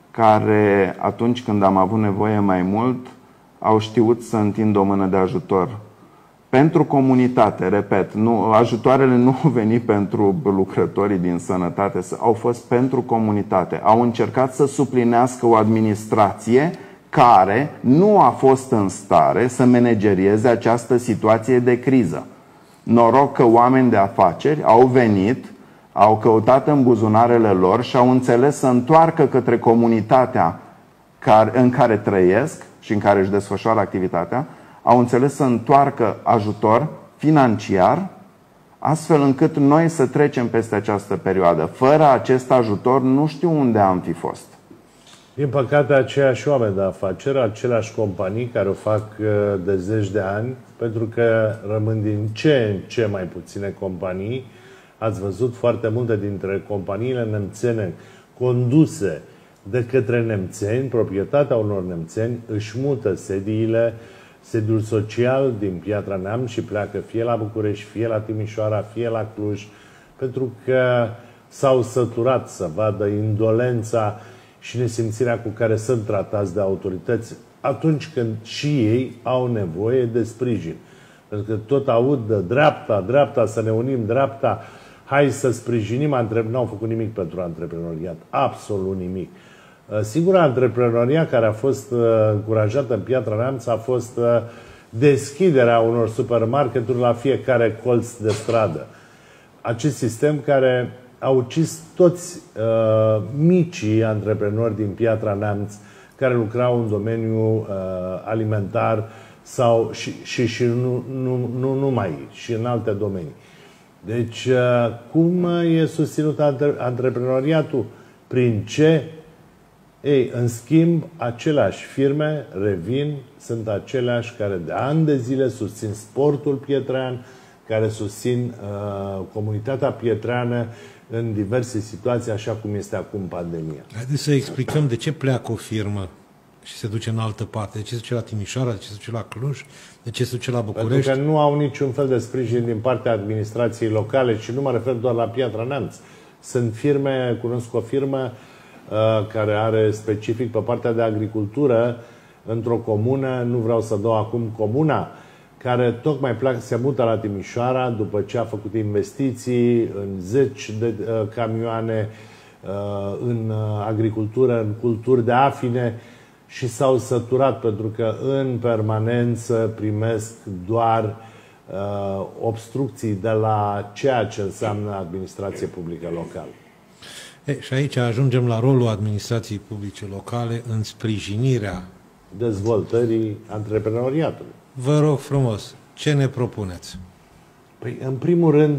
care atunci când am avut nevoie mai mult, au știut să întindă o mână de ajutor. Pentru comunitate, repet, nu, ajutoarele nu au venit pentru lucrătorii din sănătate, au fost pentru comunitate. Au încercat să suplinească o administrație care nu a fost în stare să managerieze această situație de criză. Noroc că oameni de afaceri au venit, au căutat în buzunarele lor și au înțeles să întoarcă către comunitatea în care trăiesc și în care își desfășoară activitatea, au înțeles să întoarcă ajutor financiar, astfel încât noi să trecem peste această perioadă. Fără acest ajutor, nu știu unde am fi fost. Din păcate, aceiași oameni de afaceri, aceleași companii care o fac de zeci de ani, pentru că rămân din ce în ce mai puține companii. Ați văzut foarte multe dintre companiile nemțene conduse de către nemțeni, proprietatea unor nemțeni, își mută sediile, sediul social din Piatra Neamț și pleacă fie la București, fie la Timișoara, fie la Cluj, pentru că s-au săturat să vadă indolența și nesimțirea cu care sunt tratați de autorități atunci când și ei au nevoie de sprijin. Pentru că tot aud de dreapta, dreapta, să ne unim, dreapta, hai să sprijinim antreprenoriat. N-au făcut nimic pentru antreprenoriat, absolut nimic. Singura antreprenoria care a fost încurajată în Piatra Neamț a fost deschiderea unor supermarketuri la fiecare colț de stradă. Acest sistem care a ucis toți uh, micii antreprenori din Piatra Neamț care lucrau în domeniul uh, alimentar sau și, și, și nu, nu, nu numai, și în alte domenii. Deci, uh, cum e susținut antre antreprenoriatul? Prin ce? Ei, în schimb, aceleași firme, revin, sunt aceleași care de ani de zile susțin sportul pietrean, care susțin uh, comunitatea pietreană în diverse situații, așa cum este acum pandemia. Haideți să explicăm de ce pleacă o firmă și se duce în altă parte. De ce se duce la Timișoara, de ce se duce la Cluj, de ce se duce la București? Pentru că nu au niciun fel de sprijin din partea administrației locale și nu mă refer doar la Piatra Neamț. Sunt firme, cunosc o firmă uh, care are specific pe partea de agricultură într-o comună, nu vreau să dau acum comuna, care tocmai pleacă, se mută la Timișoara după ce a făcut investiții în zeci de uh, camioane uh, în uh, agricultură, în culturi de afine și s-au săturat pentru că în permanență primesc doar uh, obstrucții de la ceea ce înseamnă administrație publică locală. E, și aici ajungem la rolul administrației publice locale în sprijinirea dezvoltării antreprenoriatului. Vă rog frumos, ce ne propuneți? Păi, în primul rând,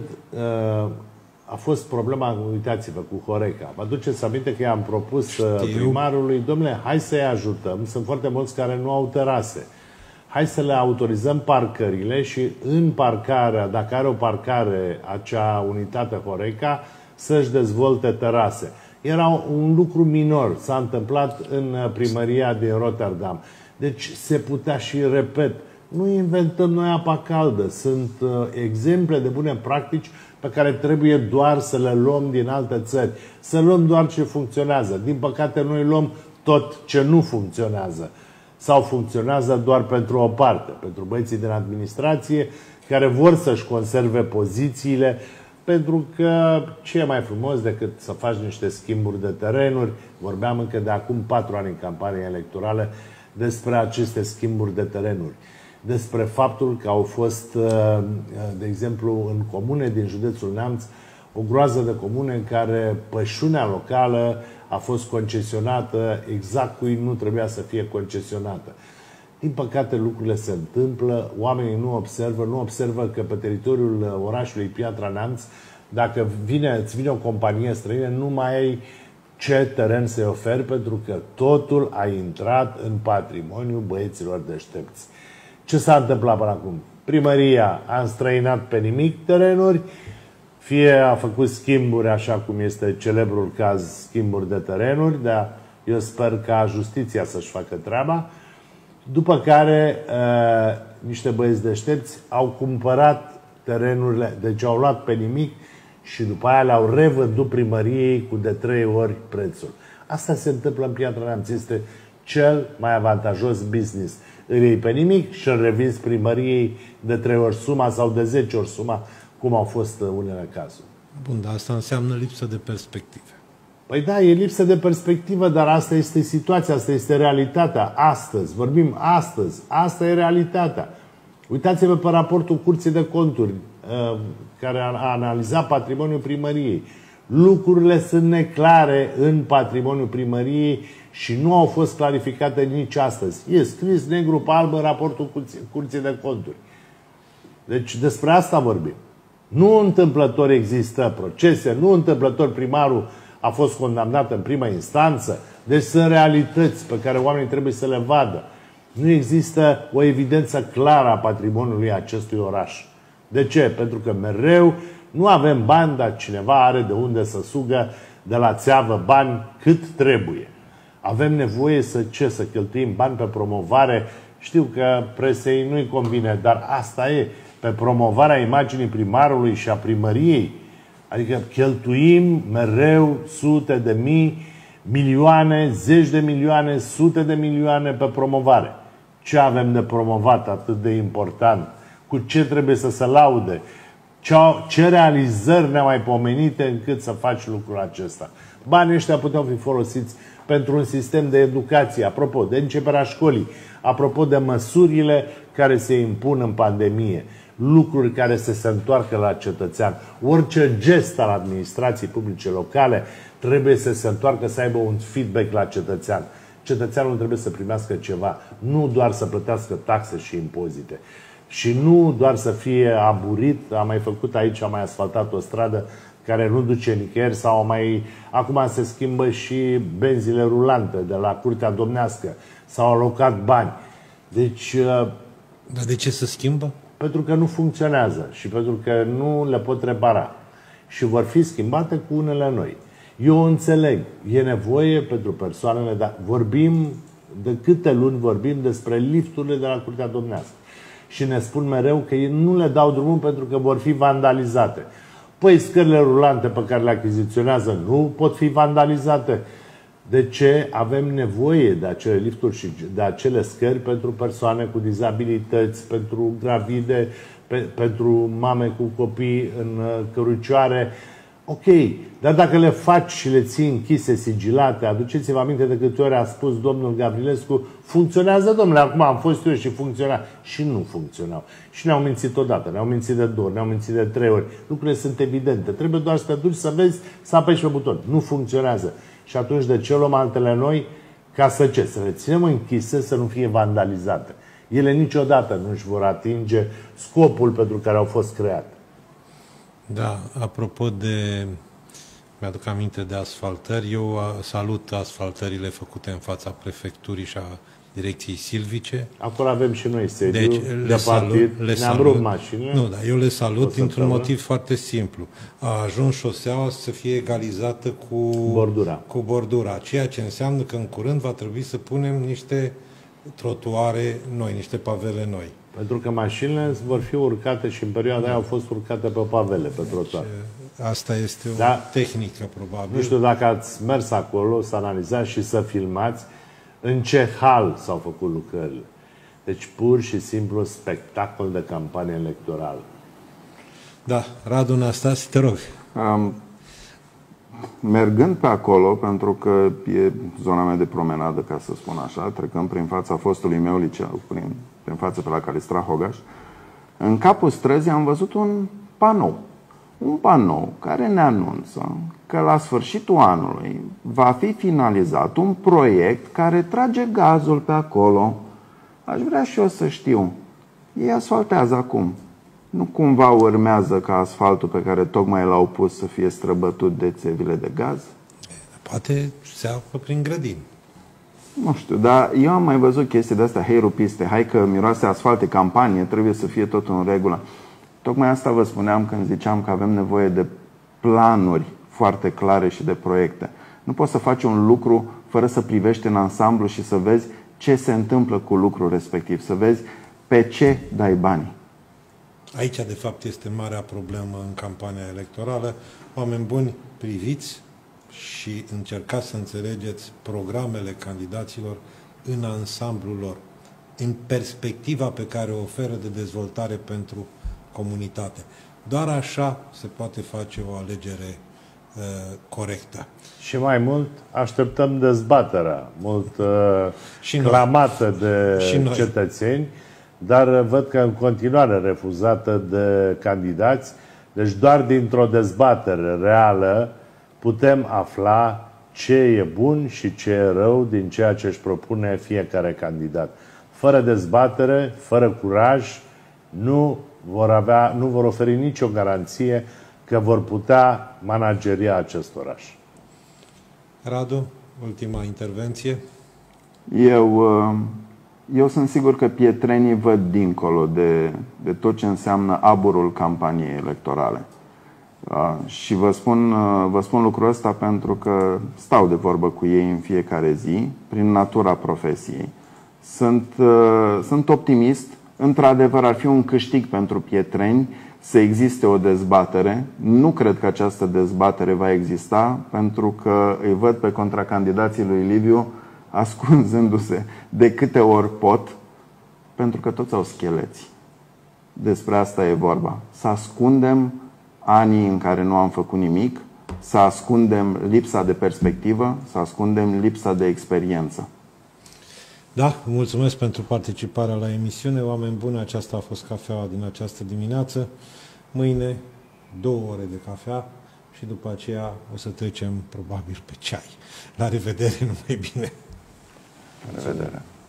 a fost problema, uitați-vă, cu Horeca. Vă aduceți aminte că i-am propus Știu. primarului, domnule, hai să-i ajutăm, sunt foarte mulți care nu au terase. Hai să le autorizăm parcările și în parcarea, dacă are o parcare acea unitate Horeca, să-și dezvolte terase. Era un lucru minor, s-a întâmplat în primăria din Rotterdam. Deci se putea și, repet, nu inventăm noi apa caldă. Sunt uh, exemple de bune practici pe care trebuie doar să le luăm din alte țări. Să luăm doar ce funcționează. Din păcate, noi luăm tot ce nu funcționează. Sau funcționează doar pentru o parte. Pentru băieții din administrație care vor să-și conserve pozițiile, pentru că ce e mai frumos decât să faci niște schimburi de terenuri. Vorbeam încă de acum patru ani în campanie electorală despre aceste schimburi de terenuri. Despre faptul că au fost, de exemplu, în comune din județul Neamț, o groază de comune în care pășunea locală a fost concesionată exact cui nu trebuia să fie concesionată. Din păcate, lucrurile se întâmplă, oamenii nu observă, nu observă că pe teritoriul orașului Piatra Neamț, dacă vine, îți vine o companie străină, nu mai ai ce teren să-i oferi, pentru că totul a intrat în patrimoniul băieților deștepți. Ce s-a întâmplat până acum? Primăria a înstrăinat pe nimic terenuri, fie a făcut schimburi, așa cum este celebrul caz, schimburi de terenuri, dar eu sper ca justiția să-și facă treaba. După care, uh, niște băieți deștepți au cumpărat terenurile, deci au luat pe nimic și după aia le-au revândut primăriei cu de trei ori prețul. Asta se întâmplă în Piatra Neamț. Este cel mai avantajos business. Îl iei pe nimic și îl revinzi primăriei de trei ori suma sau de zece ori suma, cum au fost unele cazuri. Bun, dar asta înseamnă lipsă de perspective. Păi da, e lipsă de perspectivă, dar asta este situația, asta este realitatea. Astăzi, vorbim astăzi, asta e realitatea. Uitați-vă pe raportul Curții de Conturi, care a analizat patrimoniul primăriei. Lucrurile sunt neclare în patrimoniul primăriei și nu au fost clarificate nici astăzi. E scris negru pe alb în raportul Curții de Conturi. Deci despre asta vorbim. Nu întâmplător există procese, nu întâmplător primarul a fost condamnat în prima instanță. Deci sunt realități pe care oamenii trebuie să le vadă. Nu există o evidență clară a patrimoniului acestui oraș. De ce? Pentru că mereu nu avem bani, dar cineva are de unde să sugă de la țeavă bani cât trebuie. Avem nevoie să ce? Să cheltuim bani pe promovare. Știu că presei nu-i convine, dar asta e. Pe promovarea imaginii primarului și a primăriei. Adică cheltuim mereu sute de mii, milioane, zeci de milioane, sute de milioane pe promovare. Ce avem de promovat atât de important? Cu ce trebuie să se laude? Ce, ce realizări nemaipomenite încât să faci lucrul acesta? Banii ăștia puteau fi folosiți pentru un sistem de educație, apropo de începerea școlii, apropo de măsurile care se impun în pandemie, lucruri care să se întoarcă la cetățean. Orice gest al administrației publice locale trebuie să se întoarcă, să aibă un feedback la cetățean. Cetățeanul trebuie să primească ceva, nu doar să plătească taxe și impozite. Și nu doar să fie aburit, am mai făcut aici, am mai asfaltat o stradă care nu duce nicăieri, sau mai acum se schimbă și benzile rulante de la Curtea Domnească, s-au alocat bani. Deci... Dar de ce se schimbă? Pentru că nu funcționează și pentru că nu le pot repara. Și vor fi schimbate cu unele noi. Eu înțeleg, e nevoie pentru persoanele, dar vorbim, de câte luni vorbim despre lifturile de la Curtea Domnească. Și ne spun mereu că ei nu le dau drumul pentru că vor fi vandalizate. Păi scările rulante pe care le achiziționează nu pot fi vandalizate. De ce avem nevoie de acele lifturi și de acele scări pentru persoane cu dizabilități, pentru gravide, pe, pentru mame cu copii în cărucioare? Ok, dar dacă le faci și le ții închise, sigilate, aduceți-vă aminte de câte ori a spus domnul Gavrilescu, funcționează, domnule, acum am fost eu și funcționa. Și nu funcționau. Și ne-au mințit odată, ne-au mințit de două ori, ne-au mințit de trei ori. Lucrurile sunt evidente. Trebuie doar să te duci să vezi, să apeși pe buton. Nu funcționează. Și atunci de ce luăm altele noi? Ca să ce? Să le ținem închise, să nu fie vandalizate. Ele niciodată nu își vor atinge scopul pentru care au fost create. Da, apropo de, mi-aduc aminte de asfaltări, eu salut asfaltările făcute în fața prefecturii și a direcției silvice. Acolo avem și noi sediu, deci, de le salut, le ne-am salut. rupt mașinile. Nu, dar eu le salut dintr-un motiv foarte simplu. A ajuns șoseaua să fie egalizată cu bordura. cu bordura, ceea ce înseamnă că în curând va trebui să punem niște trotuare noi, niște pavele noi. Pentru că mașinile vor fi urcate și în perioada aia au fost urcate pe pavele, pe trotuar. Asta este o da, tehnică, probabil. Nu știu dacă ați mers acolo să analizați și să filmați în ce hal s-au făcut lucrările. Deci pur și simplu spectacol de campanie electorală. Da, Radu Năstase, te rog. Um, mergând pe acolo, pentru că e zona mea de promenadă, ca să spun așa, trecând prin fața fostului meu liceu, prin, prin fața pe la Calistra Hogaș, în capul străzii am văzut un panou. un panou care ne anunță că la sfârșitul anului va fi finalizat un proiect care trage gazul pe acolo. Aș vrea și eu să știu. Ei asfaltează acum. Nu cumva urmează ca asfaltul pe care tocmai l-au pus să fie străbătut de țevile de gaz? Poate se află prin grădini. Nu știu, dar eu am mai văzut chestii de astea, hei rupiste, hai că miroase asfalt, campanie, trebuie să fie totul în regulă. Tocmai asta vă spuneam când ziceam că avem nevoie de planuri foarte clare și de proiecte. Nu poți să faci un lucru fără să privești în ansamblu și să vezi ce se întâmplă cu lucrul respectiv, să vezi pe ce dai banii. Aici, de fapt, este marea problemă în campania electorală. Oameni buni, priviți și încercați să înțelegeți programele candidaților în ansamblul lor, în perspectiva pe care o oferă de dezvoltare pentru comunitate. Doar așa se poate face o alegere uh, corectă. Și mai mult, așteptăm dezbaterea, mult uh, și clamată de și cetățeni, dar văd că în continuare refuzată de candidați. Deci doar dintr-o dezbatere reală putem afla ce e bun și ce e rău din ceea ce își propune fiecare candidat. Fără dezbatere, fără curaj, nu vor avea, nu vor oferi nicio garanție că vor putea manageria acest oraș. Radu, ultima intervenție. Eu, eu sunt sigur că pietrenii văd dincolo de, de tot ce înseamnă aburul campaniei electorale. Și vă spun, vă spun lucrul ăsta pentru că stau de vorbă cu ei în fiecare zi, prin natura profesiei. Sunt, sunt optimist. Într-adevăr, ar fi un câștig pentru pietreni să existe o dezbatere. Nu cred că această dezbatere va exista, pentru că îi văd pe contracandidații lui Liviu ascunzându-se de câte ori pot, pentru că toți au scheleți. Despre asta e vorba. Să ascundem anii în care nu am făcut nimic, să ascundem lipsa de perspectivă, să ascundem lipsa de experiență. Da, mulțumesc pentru participarea la emisiune. Oameni buni, aceasta a fost cafeaua din această dimineață. Mâine, două ore de cafea și după aceea o să trecem probabil pe ceai. La revedere, numai bine! La revedere!